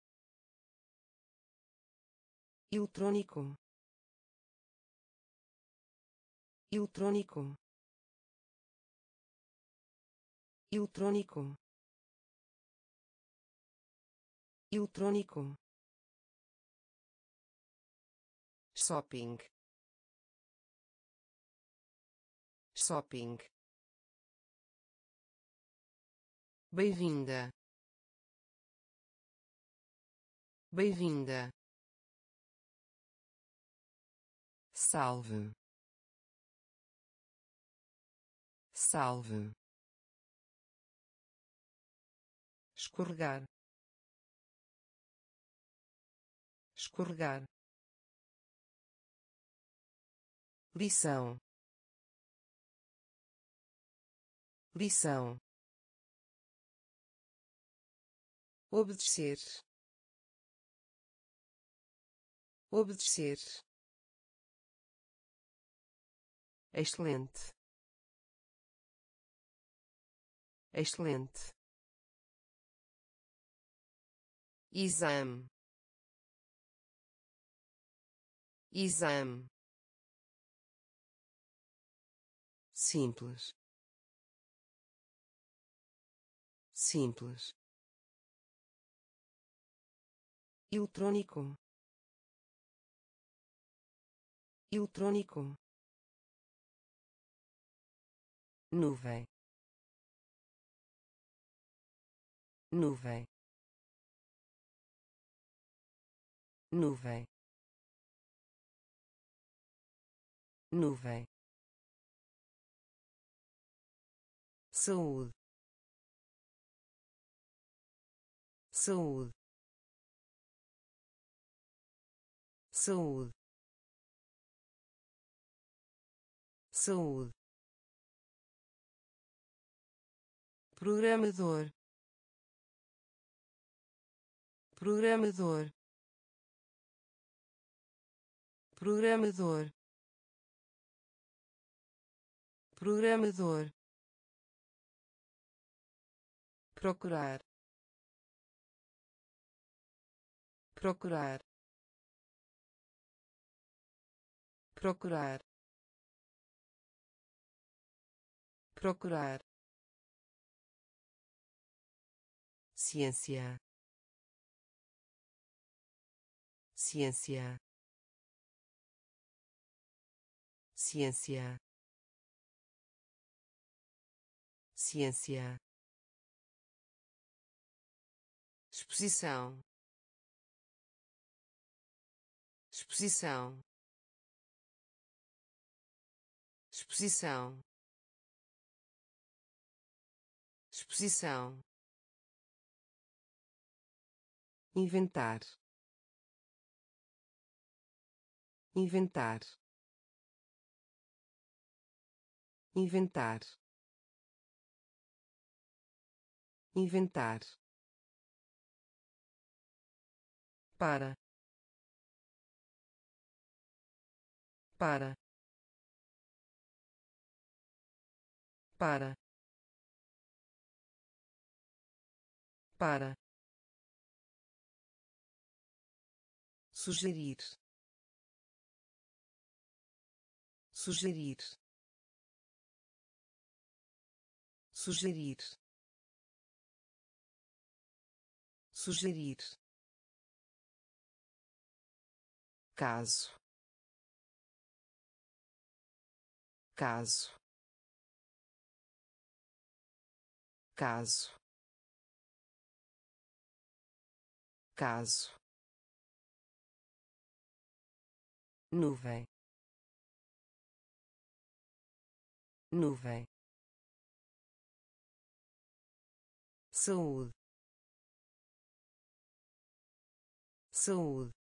eletrônico, eletrônico, eletrônico, eletrônico, shopping, shopping, bem-vinda, bem-vinda, salve, salve, escorregar, escorregar, lição, lição, obedecer, obedecer, excelente, excelente, exame, exame, simples, simples, eletrônico, eletrônico, nuvem, nuvem, nuvem, nuvem, saúde, saúde, saúde, saúde, programador, programador, programador, programador, procurar, procurar, procurar, procurar, ciência, ciência, ciência, ciência, exposição, exposição, exposição, exposição, inventar, inventar, inventar, inventar, para, para, para, para, sugerir, sugerir, sugerir, sugerir, caso, caso, caso, caso, nuvem, nuvem, saúde, saúde,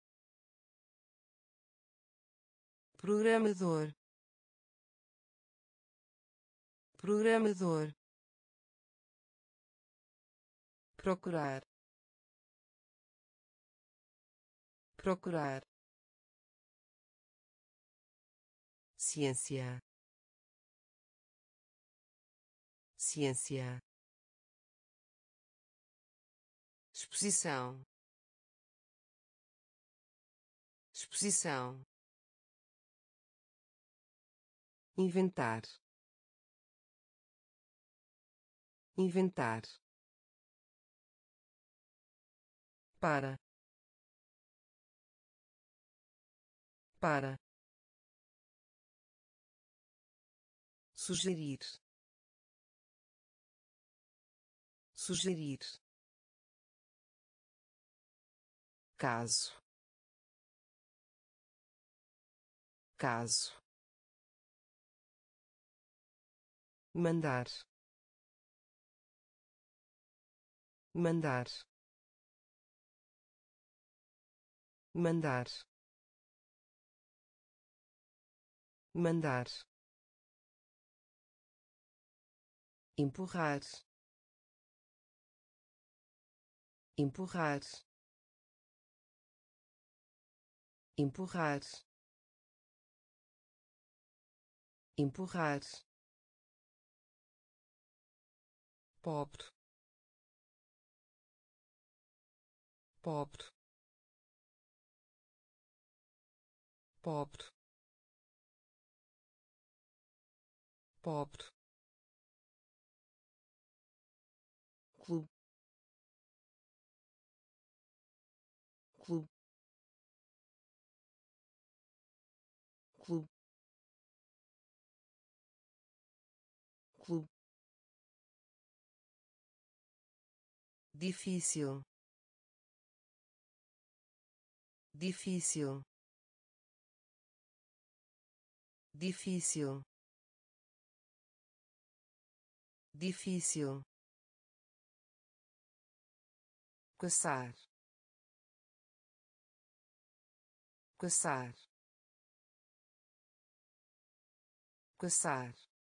programador, programador, procurar, procurar, ciência, ciência, exposição, exposição, inventar, inventar, para, para, sugerir, sugerir, caso, caso, mandar, mandar, mandar, mandar, empurrar, empurrar, empurrar, empurrar, pobre, pobre, pobre, pobre, clube, clube, clube, clube, difícil, difícil, difícil, difícil, caçar, caçar, caçar,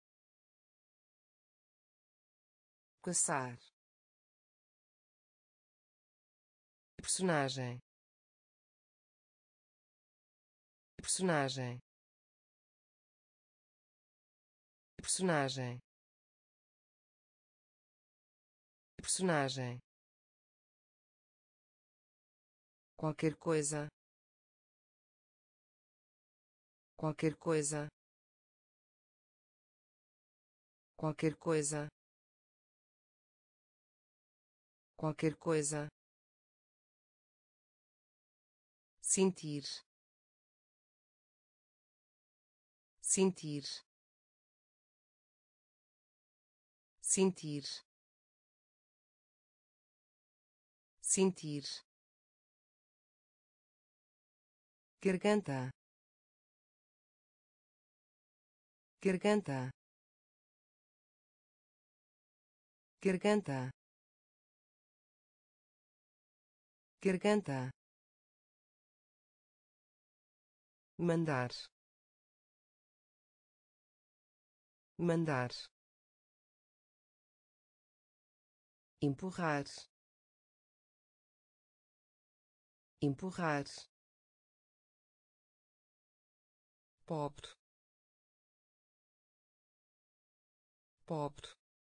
caçar, personagem, personagem, personagem, personagem, qualquer coisa, qualquer coisa, qualquer coisa, qualquer coisa, sentir, sentir, sentir, sentir, garganta, garganta, garganta, garganta, mandar, mandar, empurrar, empurrar, pobre, pobre,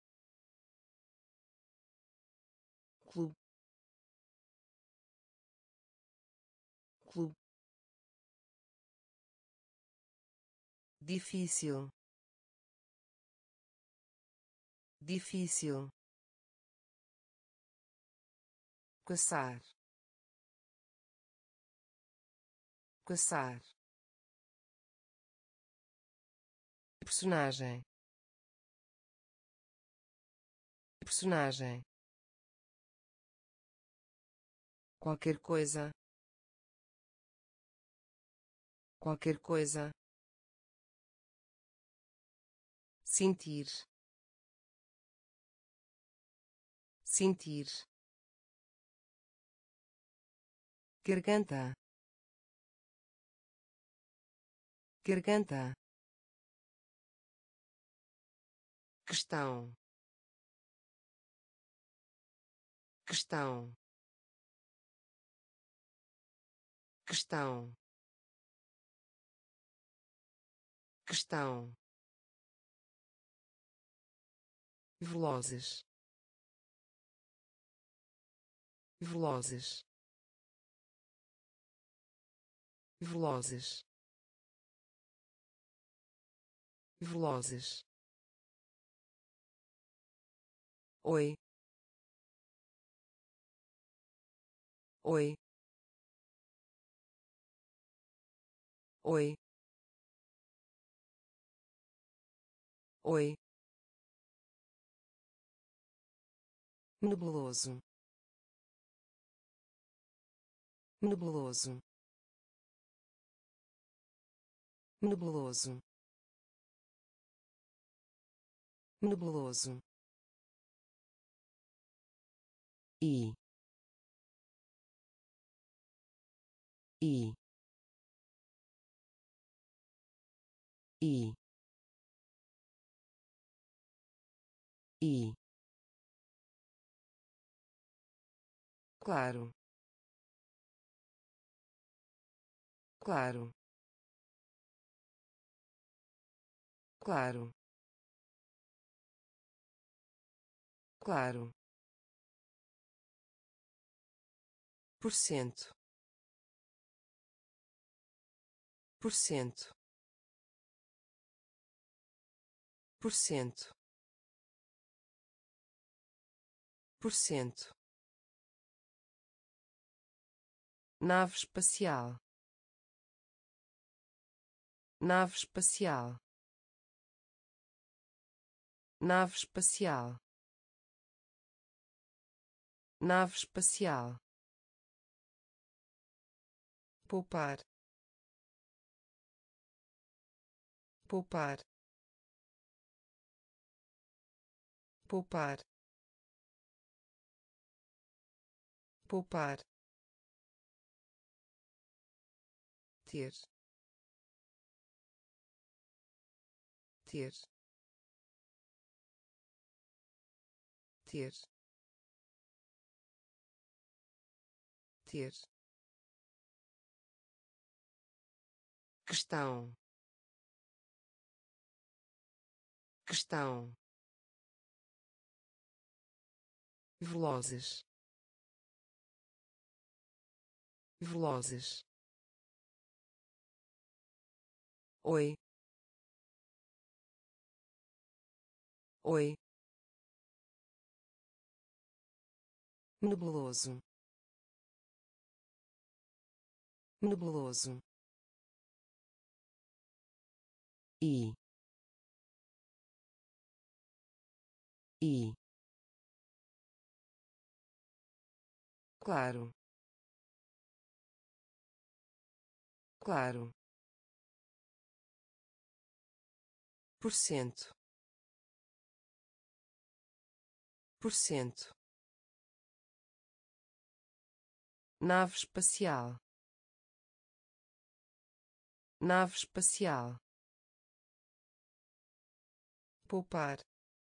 clube, clube, difícil, difícil, caçar, caçar, personagem, personagem, qualquer coisa, qualquer coisa, sentir, sentir, garganta, garganta, questão, questão, questão, questão, velozes, velozes, velozes, velozes, oi, oi, oi, oi, nebuloso, nebuloso, nebuloso, nebuloso, e e e e claro, claro, claro, claro, por cento, por cento, por cento, por cento, nave espacial, nave espacial, nave espacial, nave espacial, poupar, poupar, poupar, poupar, ter, ter, ter, ter, questão, questão, velozes, velozes, oi, oi, nebuloso, nebuloso, e e claro, claro, por cento, por cento, nave espacial, nave espacial, poupar,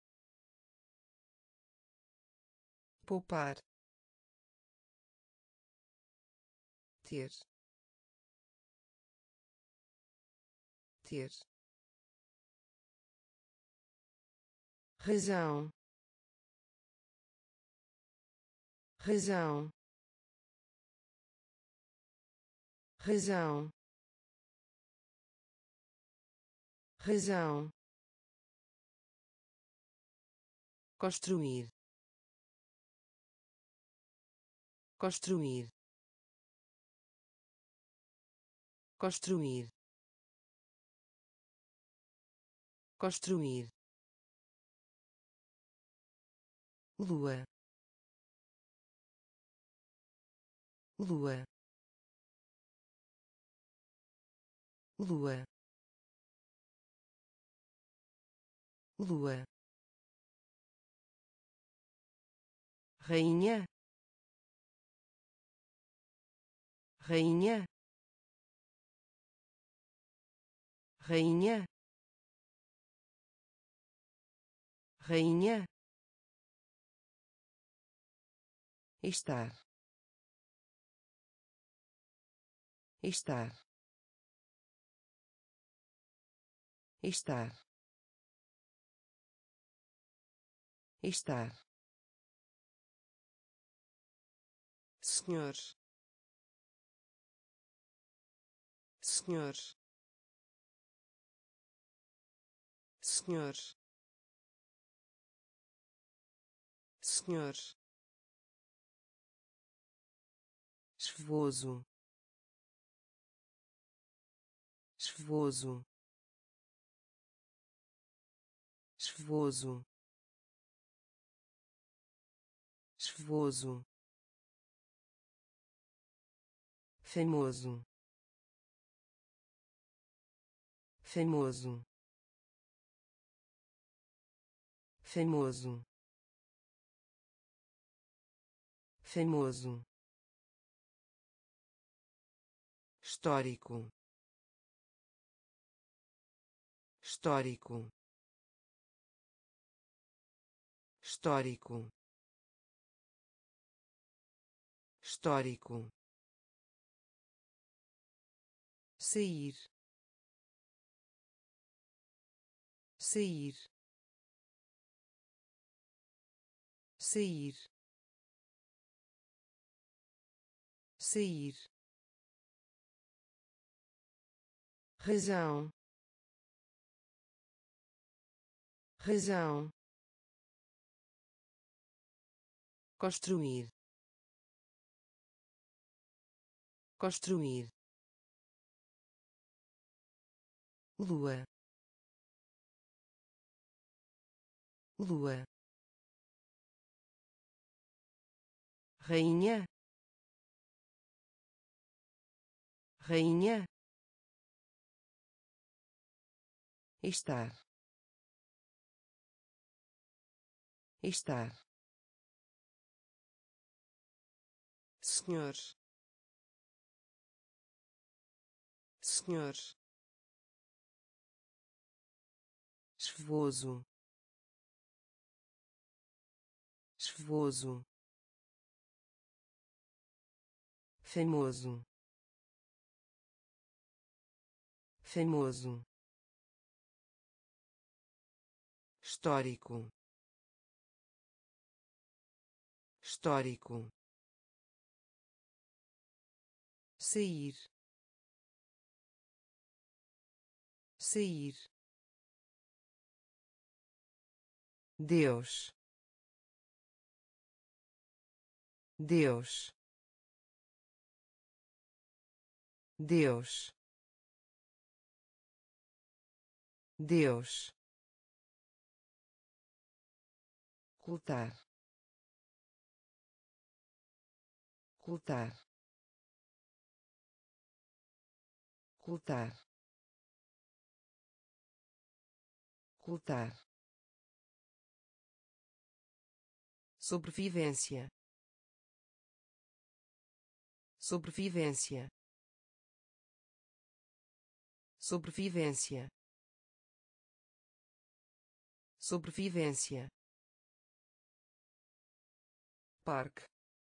poupar, ter, ter, razão, razão, razão, razão, construir, construir, construir, construir, lua, lua, lua, lua, rainha, rainha, rainha, rainha, estar, estar, estar, estar, senhor, senhor, senhor, senhor, chuvoso, chuvoso, chuvoso, chuvoso, famoso, famoso, famoso, famoso, histórico, histórico, histórico, histórico, sair, sair, sair, sair, razão, razão, construir, construir, lua, lua, rainha, rainha, estar, estar, senhor, senhor, chuvoso, chuvoso, famoso, famoso, histórico, histórico, sair, sair, Deus, Deus, Deus, Deus, ocultar, ocultar, ocultar, ocultar, sobrevivência, sobrevivência, sobrevivência, sobrevivência, parque,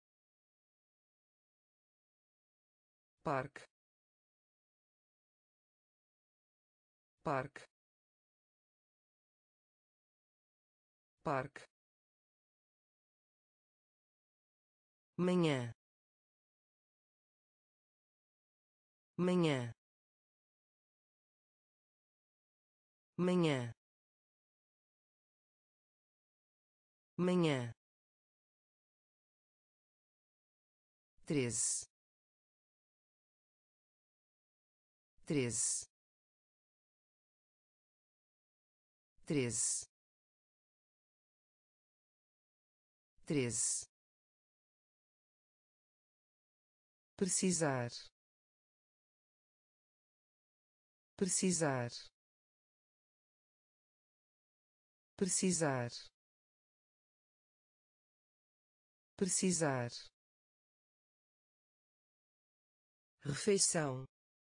parque, parque, parque, manhã, manhã, manhã, manhã, treze, treze, treze, treze, precisar, precisar, precisar, precisar, refeição,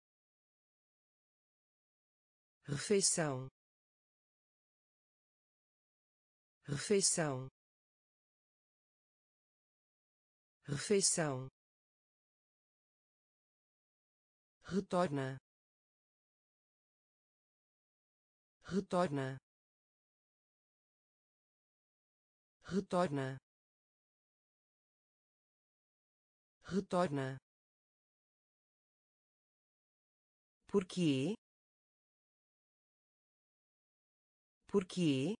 refeição, refeição, refeição, retorna, retorna, retorna, retorna, porque, porque,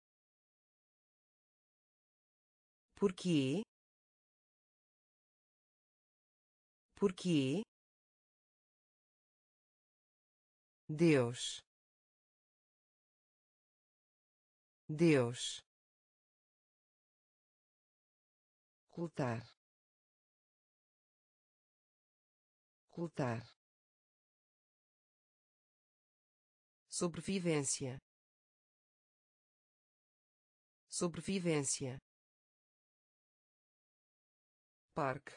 porque, porque, Deus, Deus, ocultar, ocultar, sobrevivência, sobrevivência, parque,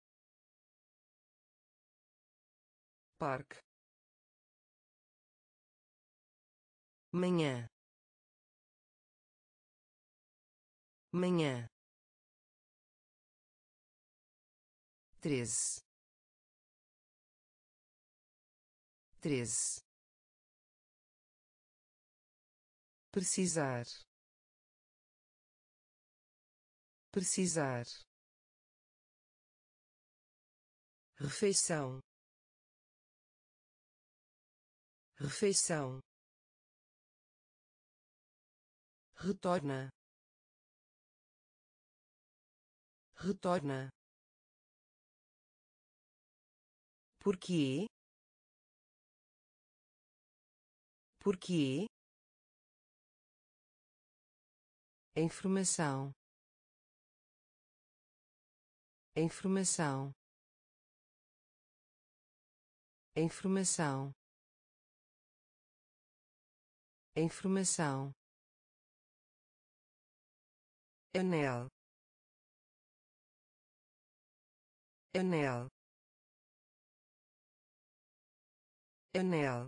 parque, manhã, manhã, treze, treze, precisar, precisar, refeição, refeição, retorna, retorna, porque, porque, informação, informação, informação, informação, anel, anel, anel,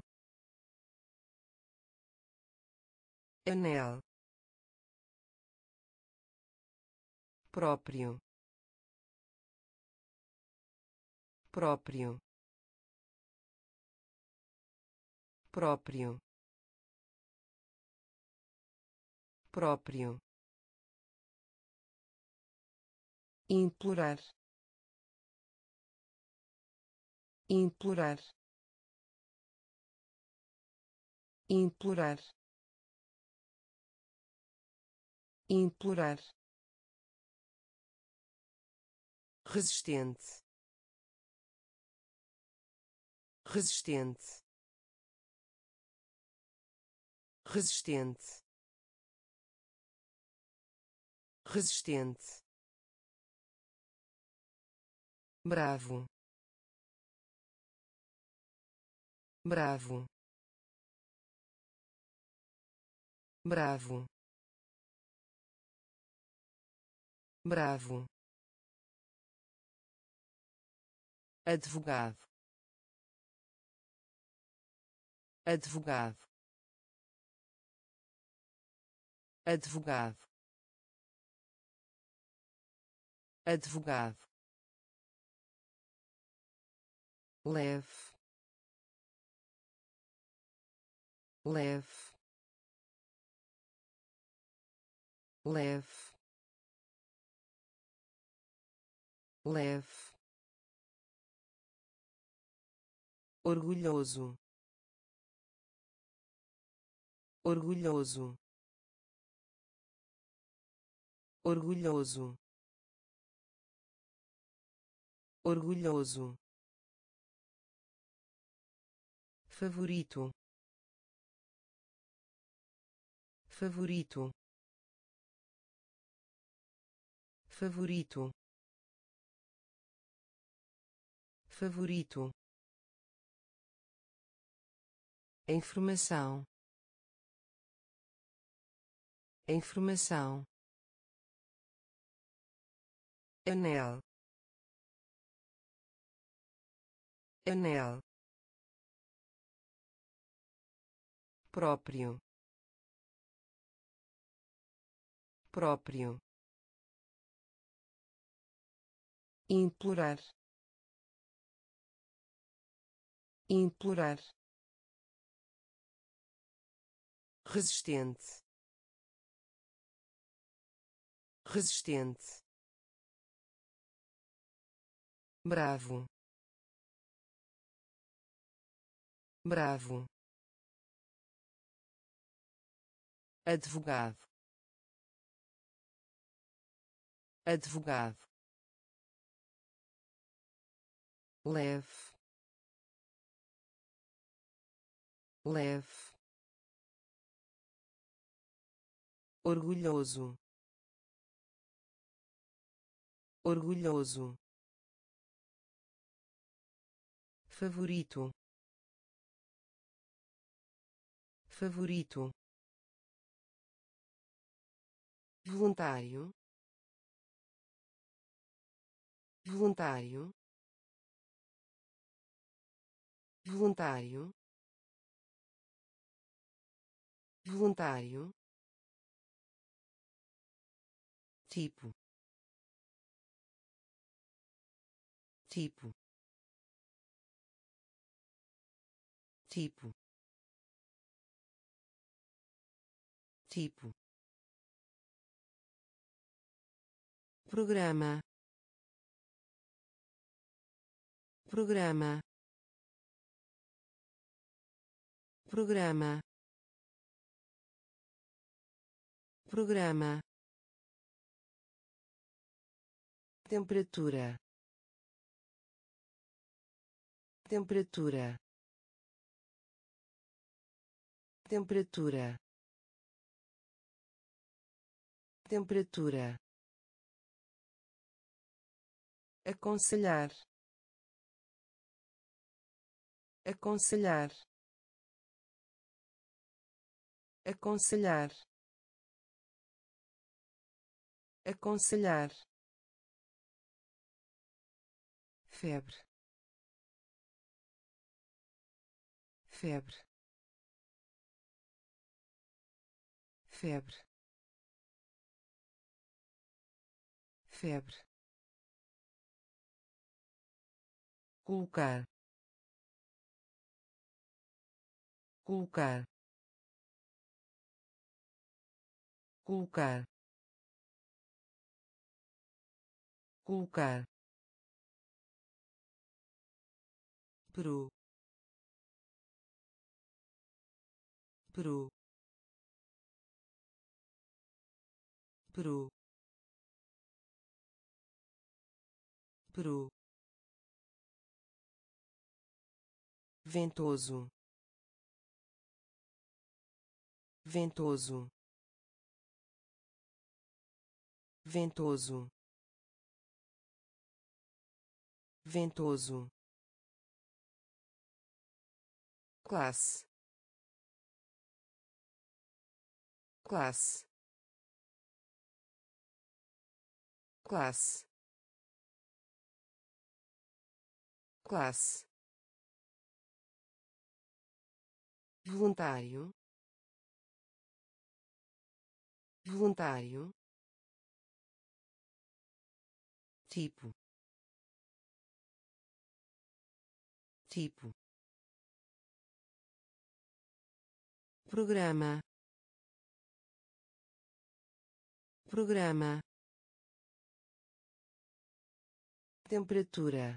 anel, próprio, próprio, próprio, próprio, implorar, implorar, implorar, implorar, resistente, resistente, resistente, resistente, bravo, bravo, bravo, bravo, advogado, advogado, advogado, advogado, leve, leve, leve, leve, orgulhoso, orgulhoso, orgulhoso, orgulhoso, favorito, favorito, favorito, favorito, informação, informação, anel, anel, próprio, próprio, implorar, implorar, resistente, resistente, bravo, bravo, advogado, advogado, leve, leve, orgulhoso, orgulhoso, favorito, favorito, voluntário, voluntário, voluntário, voluntário, tipo, tipo, tipo, tipo, programa, programa, programa, programa, temperatura, temperatura, temperatura, temperatura, aconselhar, aconselhar, aconselhar, aconselhar, febre, febre, febre, febre, colocar, colocar, colocar, colocar, Peru, Peru, Peru, Peru, ventoso, ventoso, ventoso, ventoso, classe, classe, classe, classe, voluntário, voluntário, tipo, tipo, programa, programa, temperatura,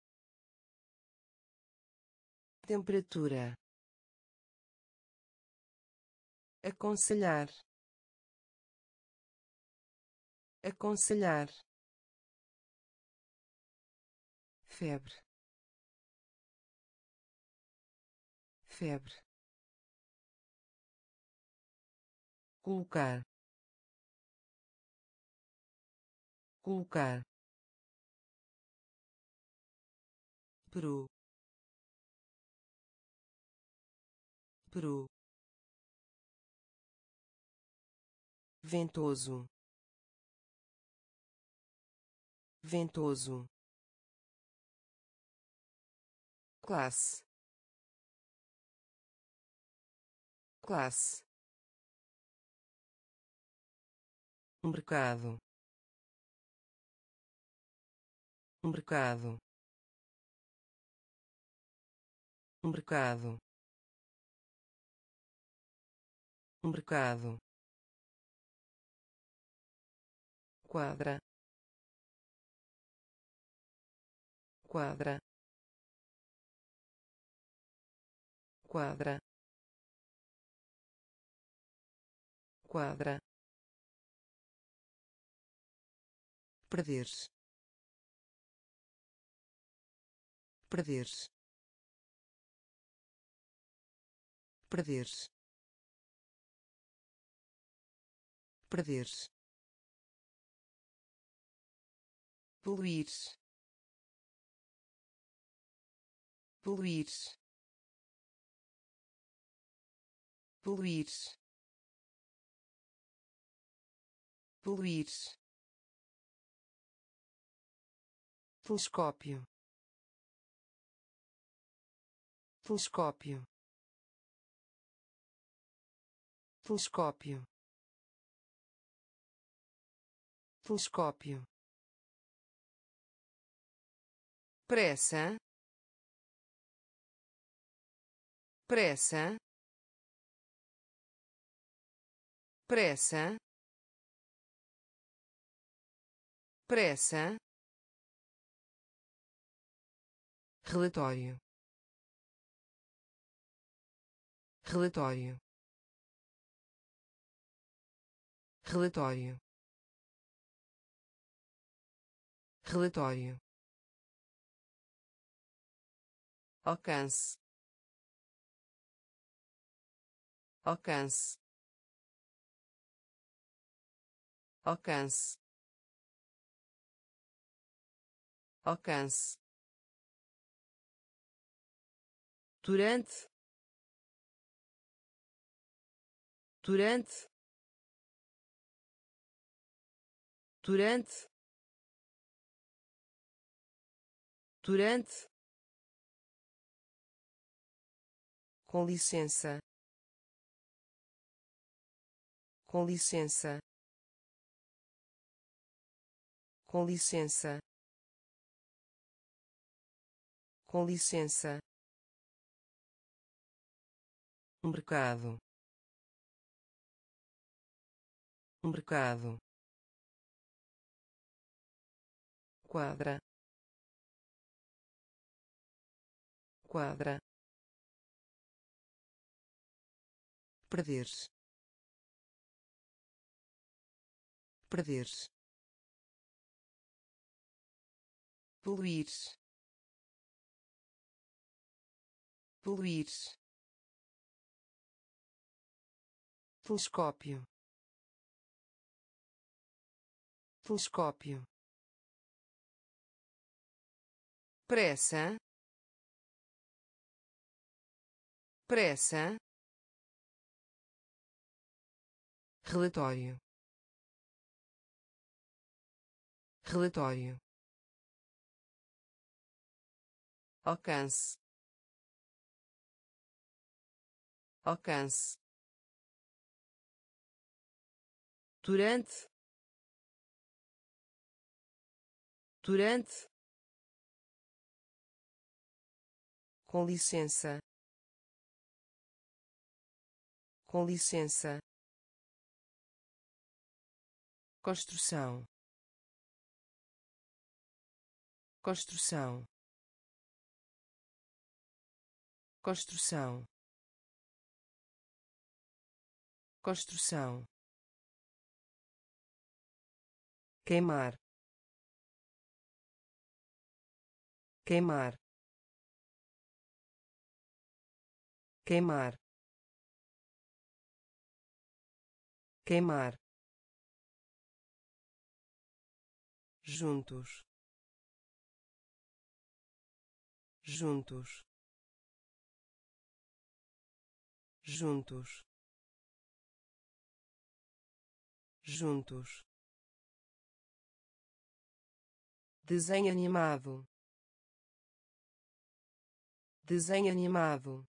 temperatura, aconselhar, aconselhar, febre, febre, colocar, colocar, Peru, Peru, ventoso, ventoso, classe, classe, um mercado, um mercado, um mercado, um mercado, quadra, quadra, quadra, quadra, perder-se, perder-se, perder-se, perder-se, poluir, poluir, poluir, poluir, telescópio, telescópio, telescópio, telescópio, pressa, pressa, pressa, pressa, relatório, relatório, relatório, relatório, alcance, alcance, alcance, alcance, durante, durante, durante, durante, com licença, com licença, com licença, com licença, um mercado, um mercado, quadra, quadra, perder-se, perder-se, poluir, poluir, telescópio, telescópio, pressa, pressa, relatório, relatório, alcance, alcance, durante, durante, com licença, com licença, construção, construção, construção, construção, queimar, queimar, queimar, queimar, juntos, juntos, juntos, juntos, desenho animado, desenho animado,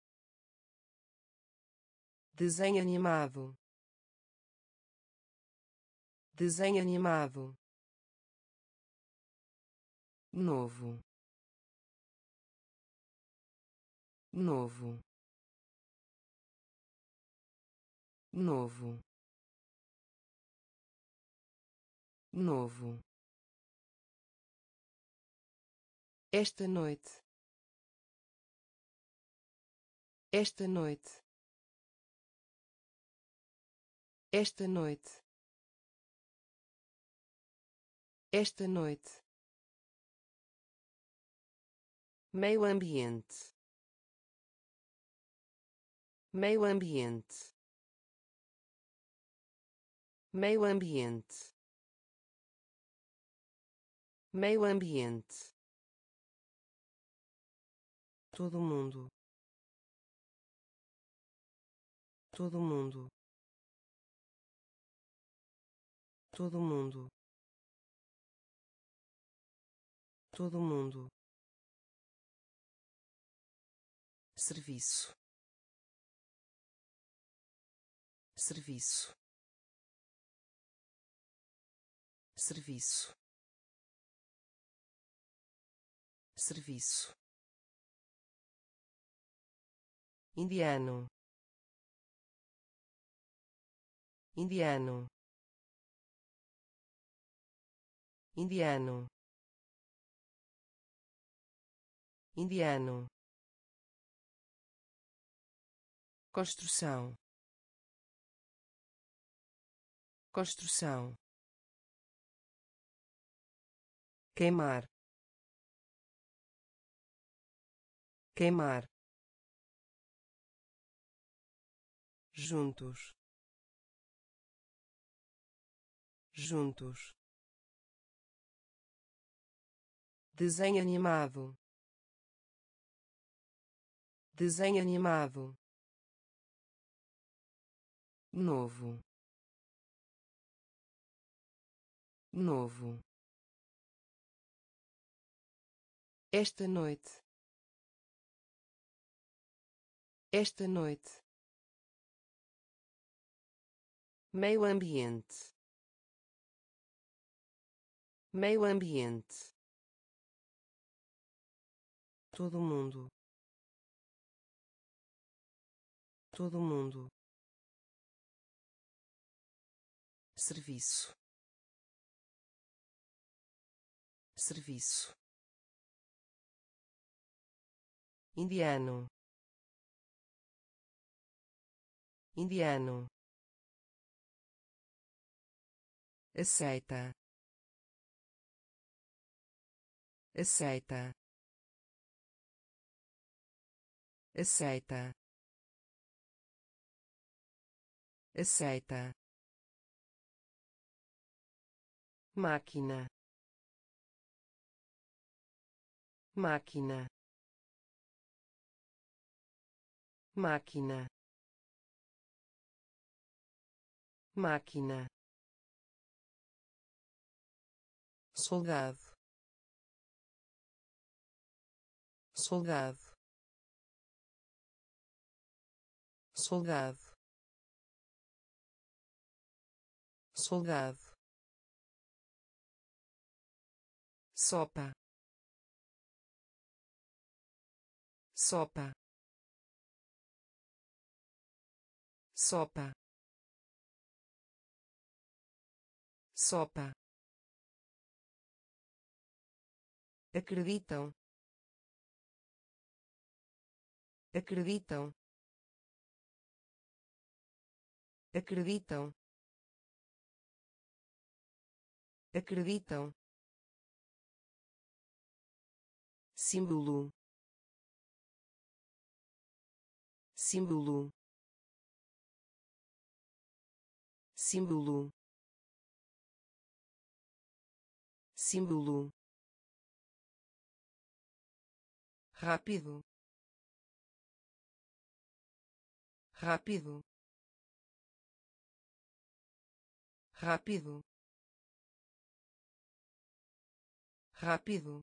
desenho animado, desenho animado, novo, novo, novo, novo, esta noite, esta noite, esta noite, esta noite, meio ambiente, meio ambiente, meio ambiente, meio ambiente, todo mundo, todo mundo, todo mundo, todo mundo, serviço, serviço, serviço, serviço, indiano, indiano, indiano, indiano, construção, construção, queimar, queimar, juntos, juntos, desenho animado, desenho animado, novo, novo, esta noite, esta noite, meio ambiente, meio ambiente, todo mundo, todo mundo, serviço, serviço, indiano, indiano, aceita, aceita, aceita, aceita, máquina, máquina, máquina, máquina, soldado, soldado, soldado, soldado, sopa, sopa, sopa, sopa, acreditam, acreditam, acreditam, acreditam, símbolo, símbolo, símbolo, símbolo, rápido, rápido, rápido, rápido,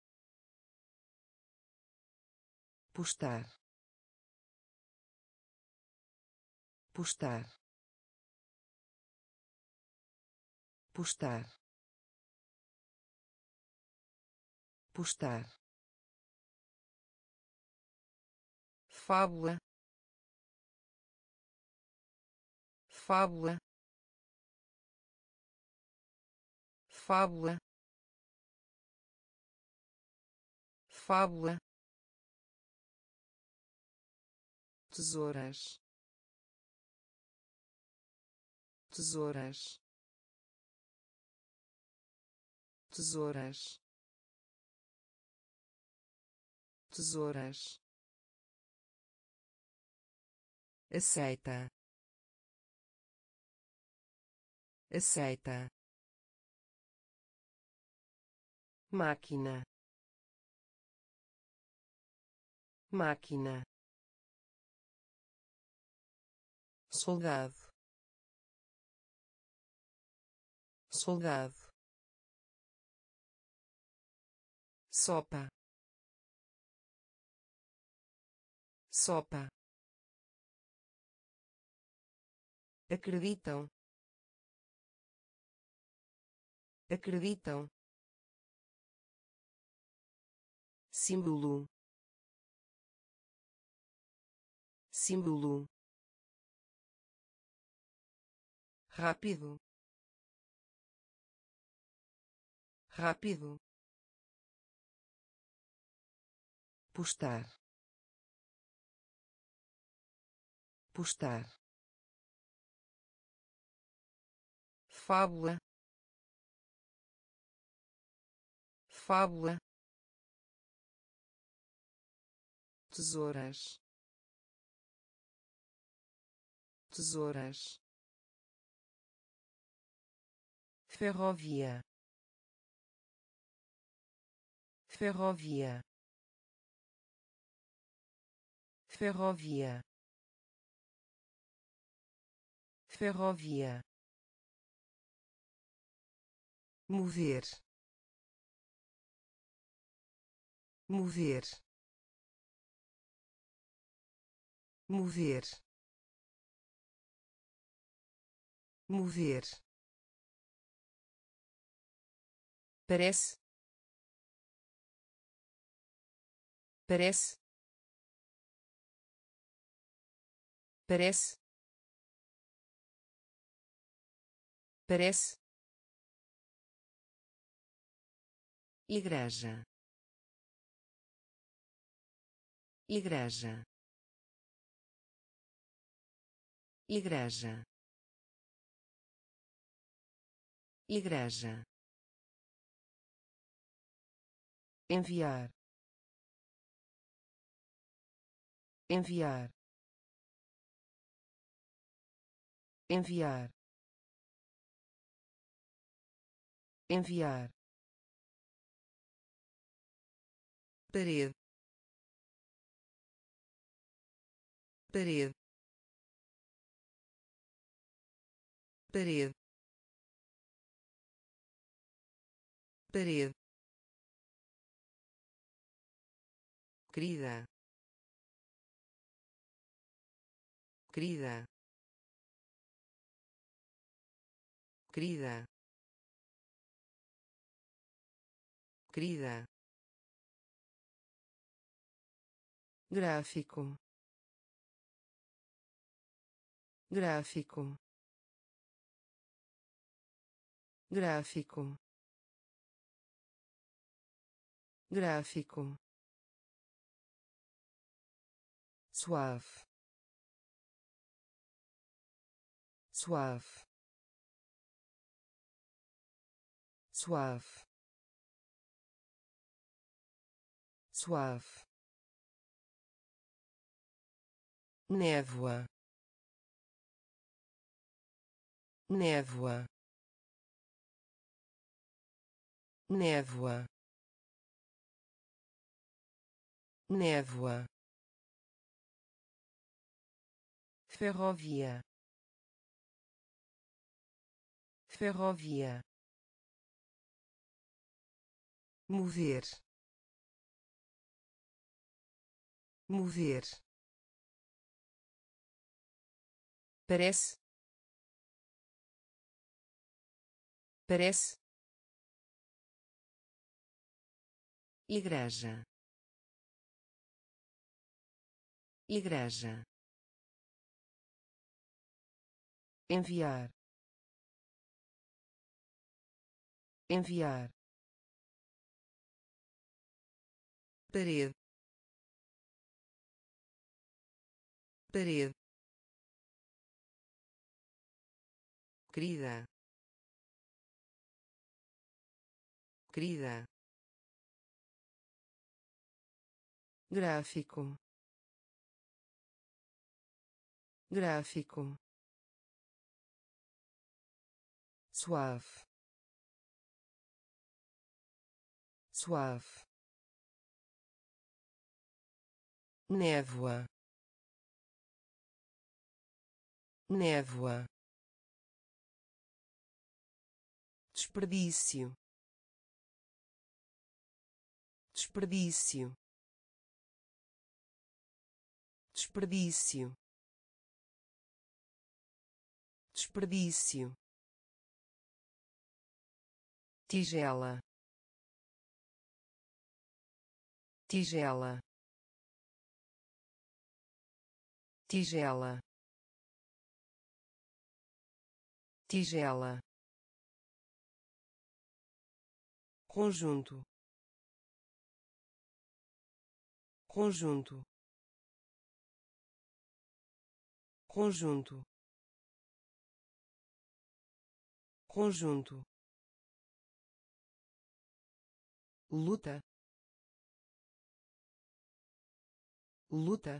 postar, postar, postar, postar, fábula, fábula, fábula, fábula, tesouras, tesouras, tesouras, tesouras, aceita, aceita, máquina, máquina, soldado, soldado, sopa, sopa, acreditam, acreditam, símbolo, símbolo, rápido, rápido, postar, postar, fábula, fábula, tesouras, tesouras, ferrovia, ferrovia, ferrovia, ferrovia, mover, mover, mover, mover, parece, parece, parece, parece, igreja, igreja, igreja, igreja, enviar, enviar, enviar, enviar, parede, parede, parede, parede, querida, querida, querida, querida, gráfico, gráfico, gráfico, gráfico, suave, suave, suave, suave, névoa, névoa, névoa, névoa, ferrovia, ferrovia, mover, mover, parece, parece, igreja, igreja, enviar, enviar, parede, parede, querida, querida, gráfico, gráfico, suave, suave, névoa, névoa, desperdício, desperdício, desperdício, desperdício, tigela, tigela, tigela, tigela, conjunto, conjunto, conjunto, conjunto, luta, luta,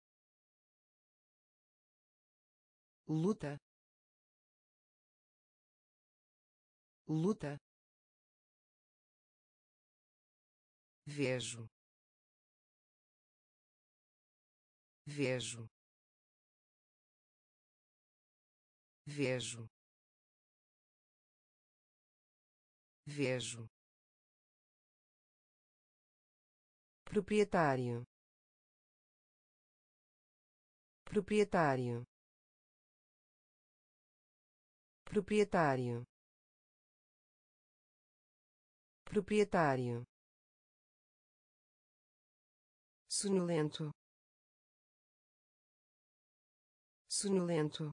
luta, luta, vejo, vejo, vejo, vejo, proprietário, proprietário, proprietário, proprietário, sonolento, sonolento,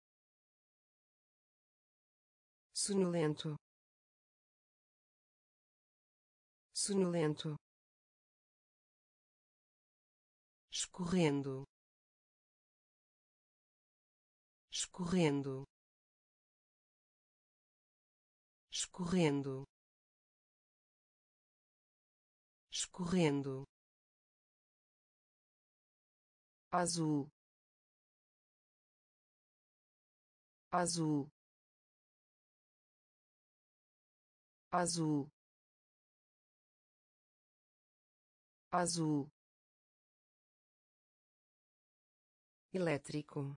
sonolento, sonolento, escorrendo, escorrendo, escorrendo, escorrendo, azul, azul, azul, azul, elétrico,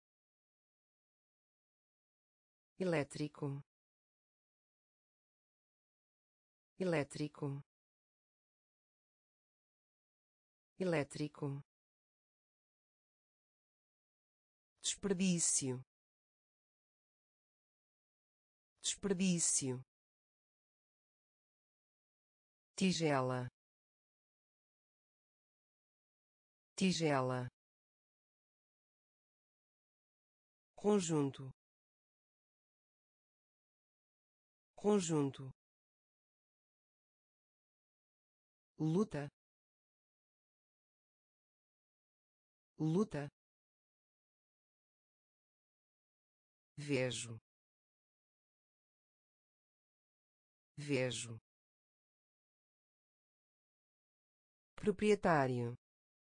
elétrico, elétrico, elétrico, desperdício, desperdício, tigela, tigela, conjunto, conjunto, luta, luta, vejo, vejo, proprietário,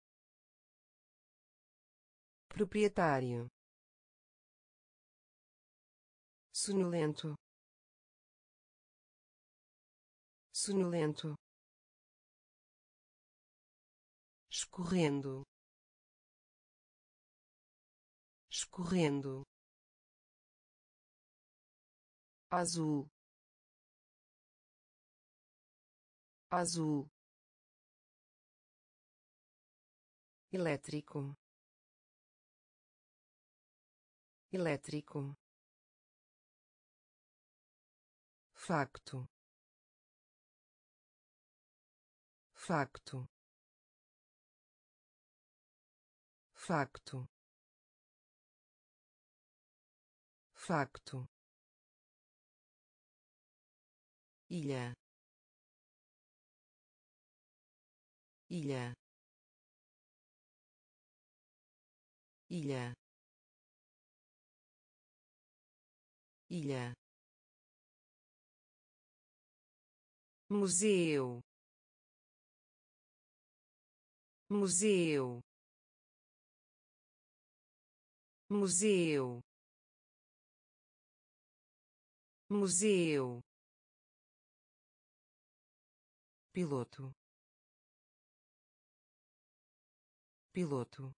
proprietário, sonolento, sonolento, escorrendo, escorrendo, azul, azul, elétrico, elétrico, facto, facto, facto, facto, ilha, ilha, ilha, ilha, museu, museu, museu, museu, piloto, piloto,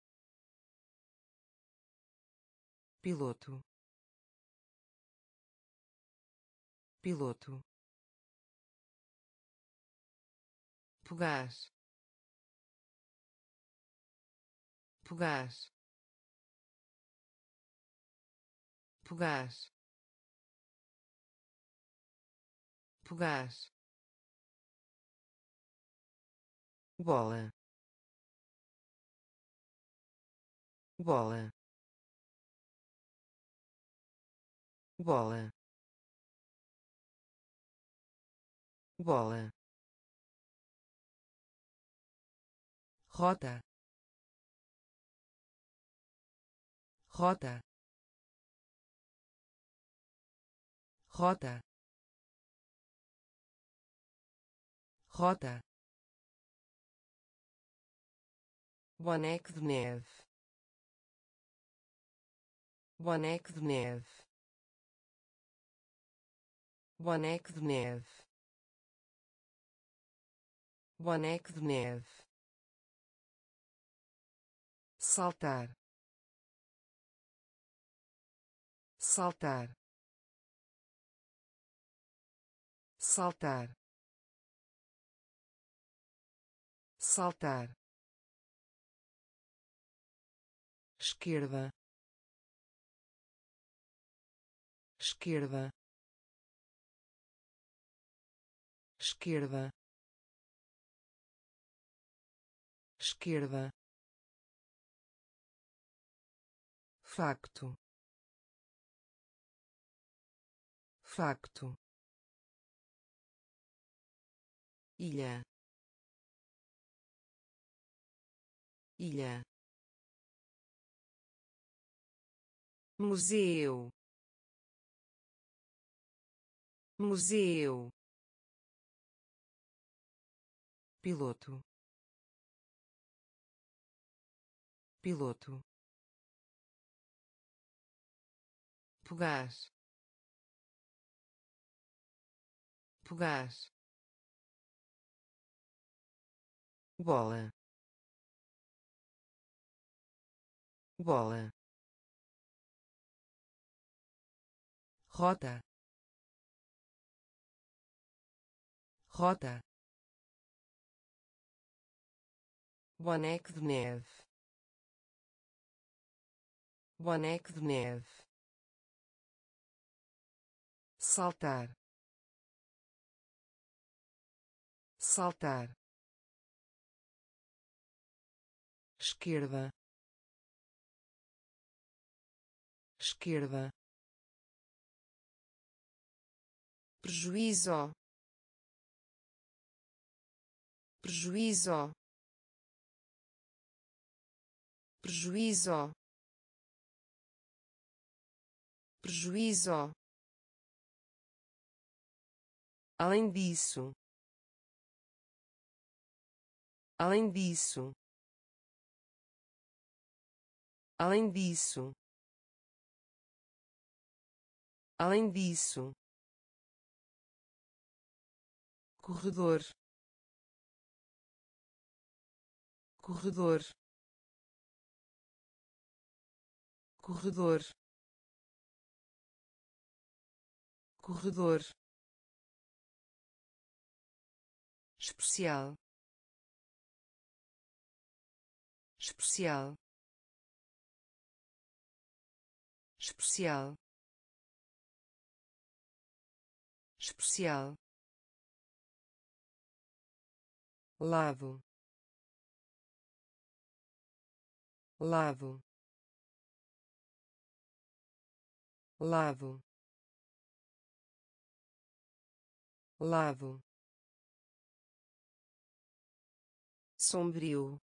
piloto, piloto, fugaz, fugaz, fugaz, fugaz, bola, bola, bola, bola, rota, rota, rota, rota, boneco de neve, boneco de neve, boneco de neve, boneco de neve, saltar, saltar, saltar, saltar, esquerda, esquerda, esquerda, esquerda, facto, facto, ilha, ilha, museu, museu, piloto, piloto, pegar, pegar, bola, bola, rota, rota, boneco de neve, boneco de neve, saltar, saltar, esquerda, esquerda, prejuízo, prejuízo, prejuízo, prejuízo, além disso, além disso, além disso, além disso, corredor, corredor, corredor, corredor, especial, especial, especial, especial, lado, lado, lado, lado, sombrio,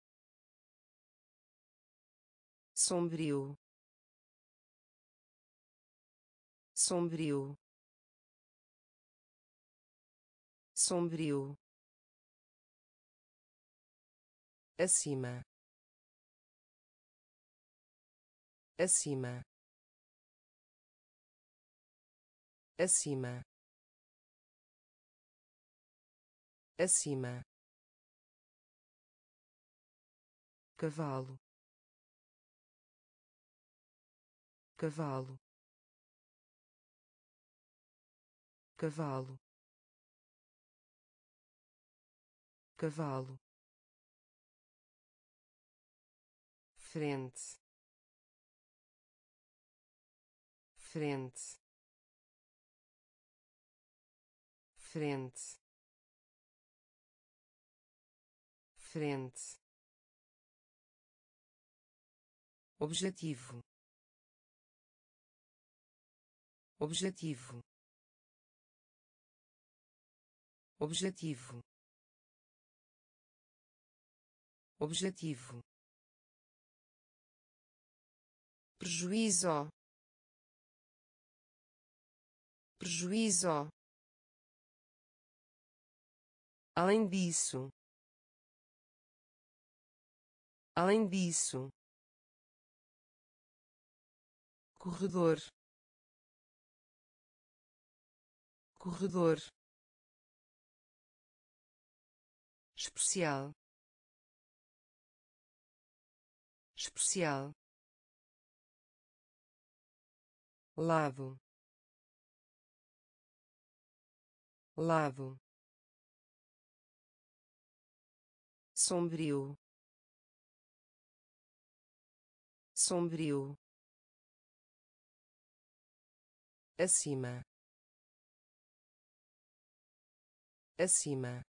sombrio, sombrio, sombrio, acima, acima, acima, acima, cavalo, cavalo, cavalo, cavalo, frente, frente, frente, frente, objetivo, objetivo, objetivo, objetivo, prejuízo, prejuízo, além disso, além disso, corredor, corredor, especial, especial, lado, lado, sombrio, sombrio, acima, acima,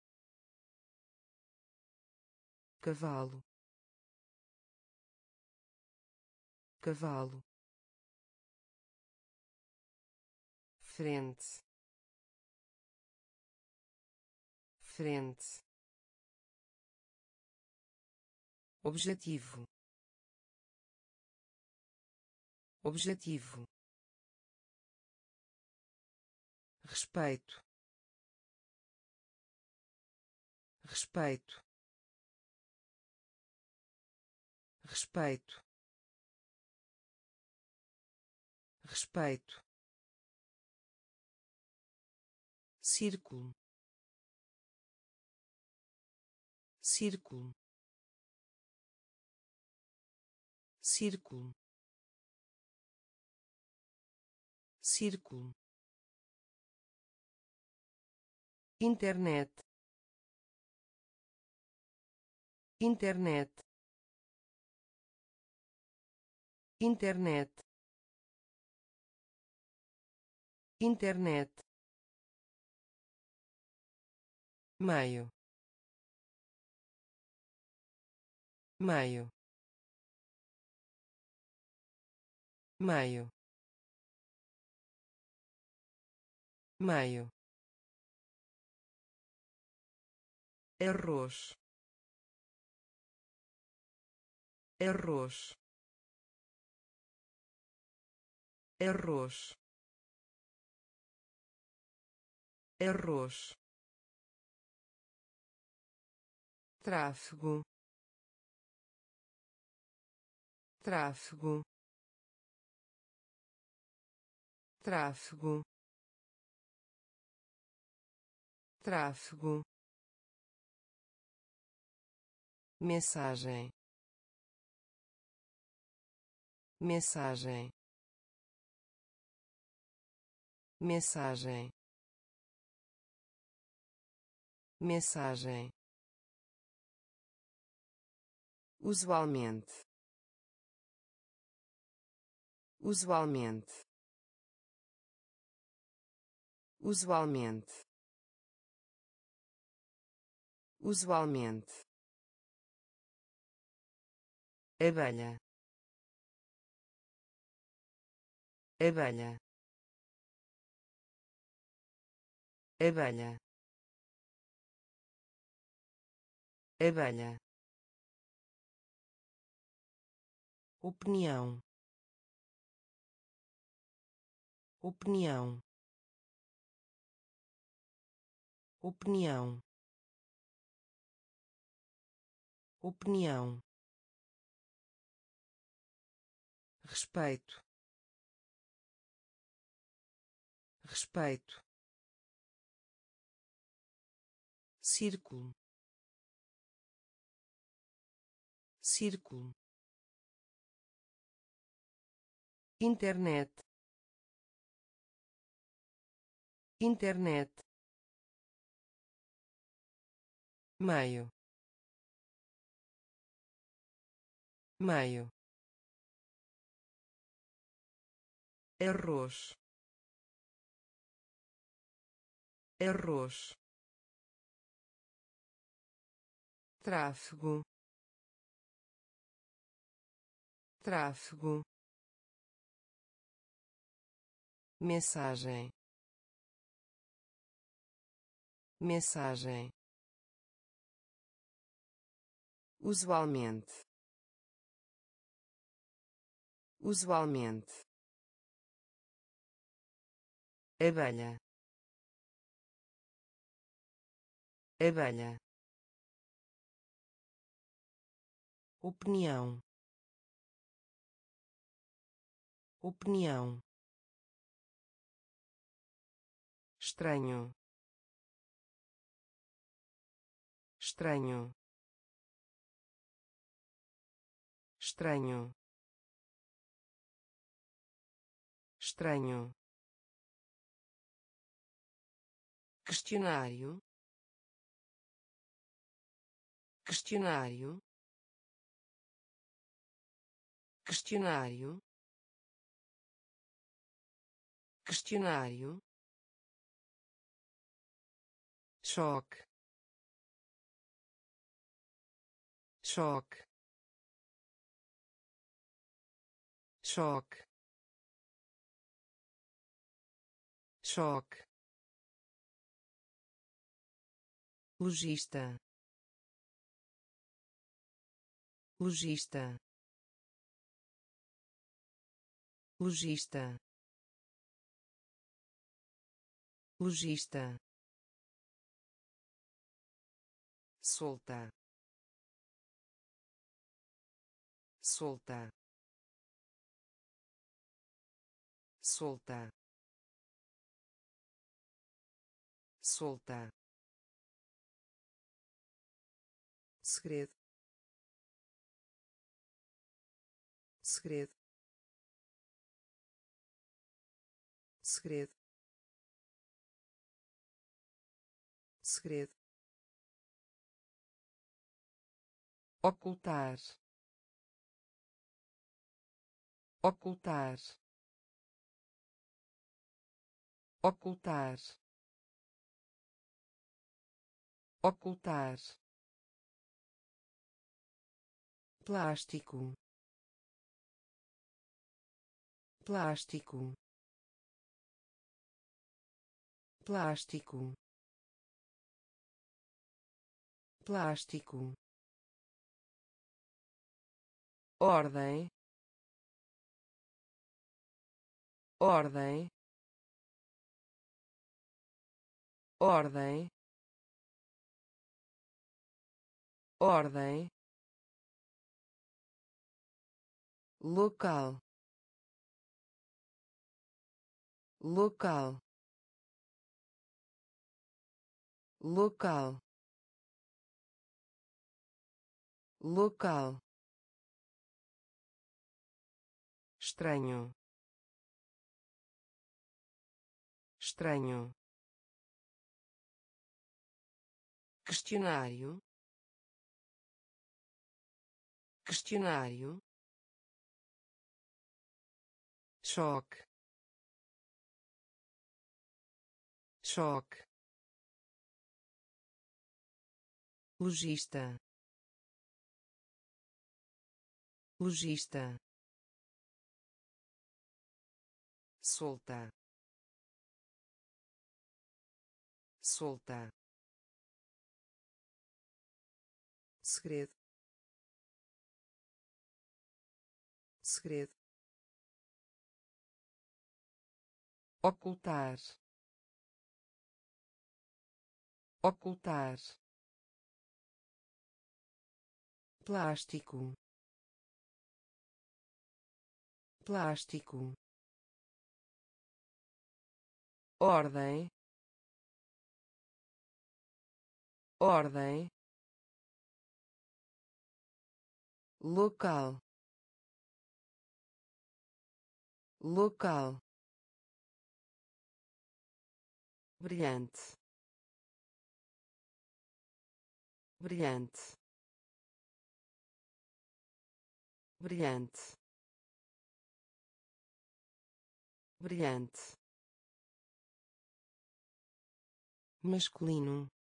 cavalo, cavalo, frente, frente, objetivo, objetivo, respeito, respeito, respeito, respeito, círculo, círculo, círculo, círculo, internet, internet, internet, internet, maio, maio, maio, maio, arroz, arroz, arroz, arroz, tráfego, tráfego, tráfego, tráfego, mensagem, mensagem, mensagem, mensagem, usualmente, usualmente, usualmente, usualmente, abelha, abelha, abelha, abelha, opinião, opinião, opinião, opinião, respeito, respeito, círculo, círculo, internet, internet, maio, maio, arroz, arroz, tráfego, tráfego, mensagem, mensagem, usualmente, usualmente, abelha, abelha, opinião, opinião, estranho, estranho, estranho, estranho, questionário, questionário, questionário, questionário, choque, choque, choque, choque, lojista, lojista, lojista, lojista, solta, solta, solta, solta, segredo, segredo, segredo, segredo, ocultar, ocultar, ocultar, ocultar, plástico, plástico, plástico, plástico, ordem, ordem, ordem, ordem, local, local, local, local, estranho, estranho, questionário, questionário, choque, choque, lojista, lojista, solta, solta, segredo, segredo, ocultar, ocultar, plástico, plástico, ordem, ordem, local, local, brilhante, brilhante, brilhante, brilhante, masculino,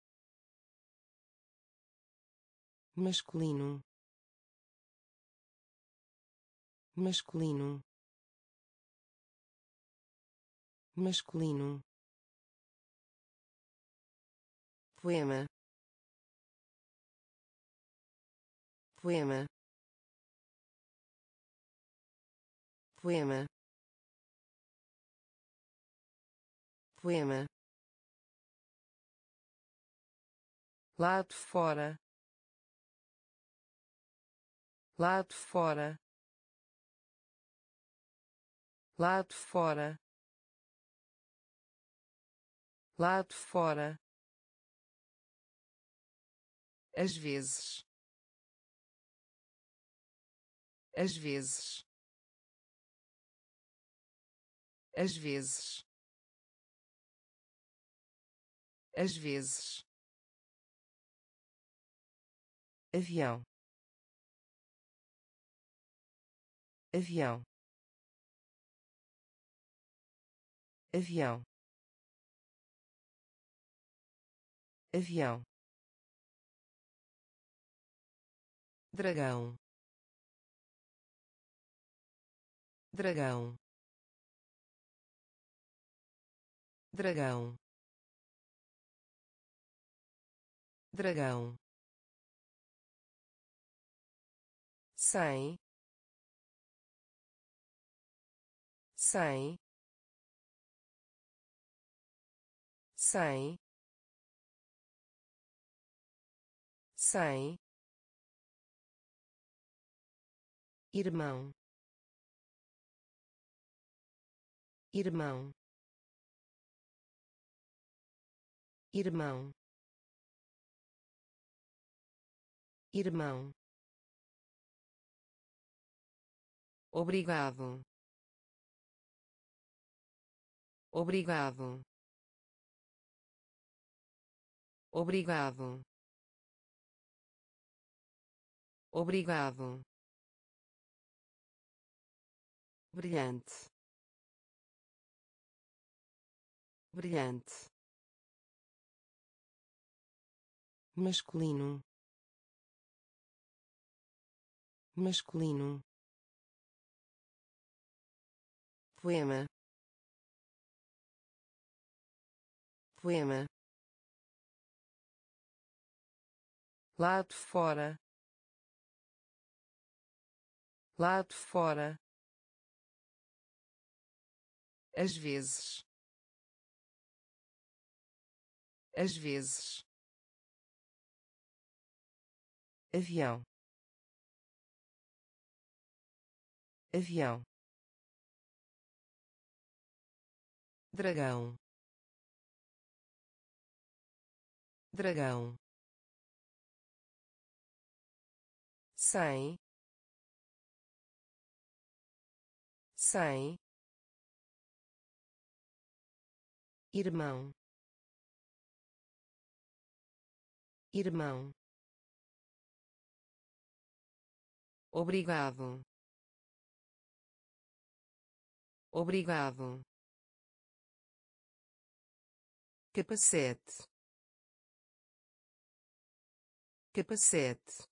masculino, masculino, masculino, poema, poema, poema, poema, lado fora, lado fora, lado fora, lado fora, às vezes, às vezes, às vezes, às vezes, avião, avião, avião, avião, dragão, dragão, dragão, dragão, cem, cem, cem, cem, irmão, irmão, irmão, irmão, obrigado, obrigado, obrigado, obrigado, brilhante, brilhante, masculino, masculino, poema, poema, lado fora, lado fora, às vezes, às vezes, avião, avião, dragão, dragão, cem, cem, irmão, irmão, obrigado, obrigado, capacete, capacete,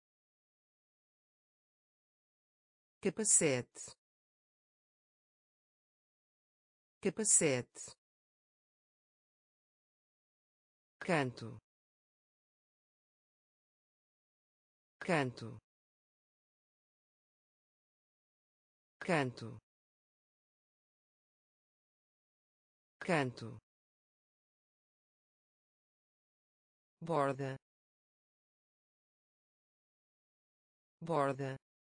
capacete, capacete, canto, canto, canto, canto, borda, borda,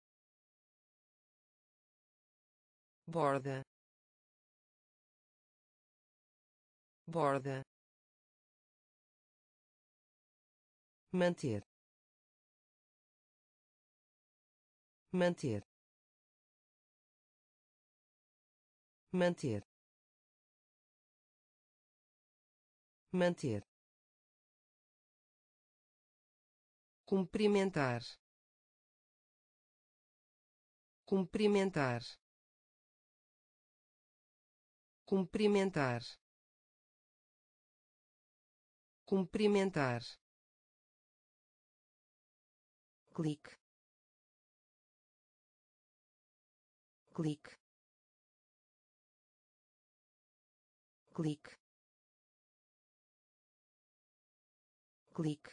borda, borda, manter, manter, manter, manter, cumprimentar, cumprimentar, cumprimentar, cumprimentar, clique, clique, clique, clique,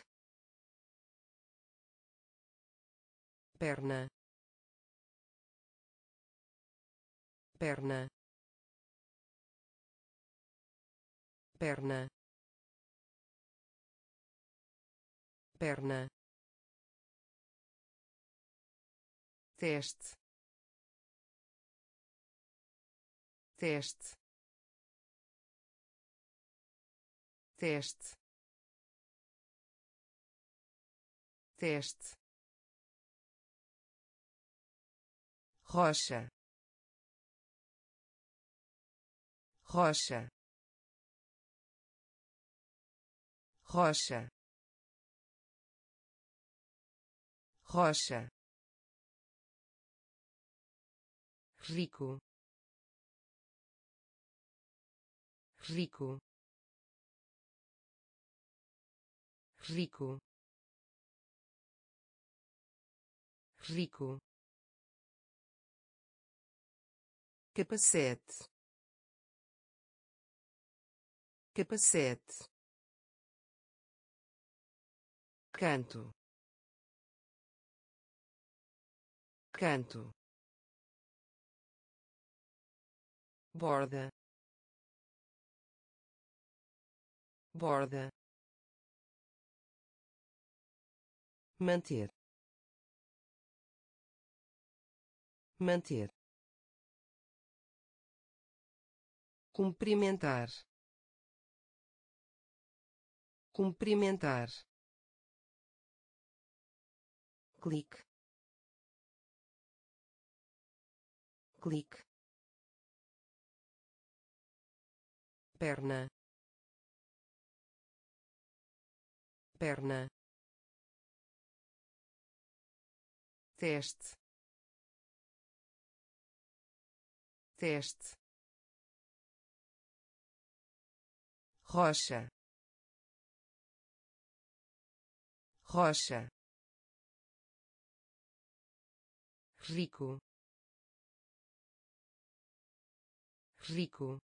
perna, perna, perna, perna, teste, teste, teste, teste, rocha, rocha, rocha, rocha, rico, rico, rico, rico, capacete, capacete, canto, canto, borda, borda, manter, manter, cumprimentar, cumprimentar, clique, clique, perna, perna, teste, teste, rocha, rocha, rico, rico,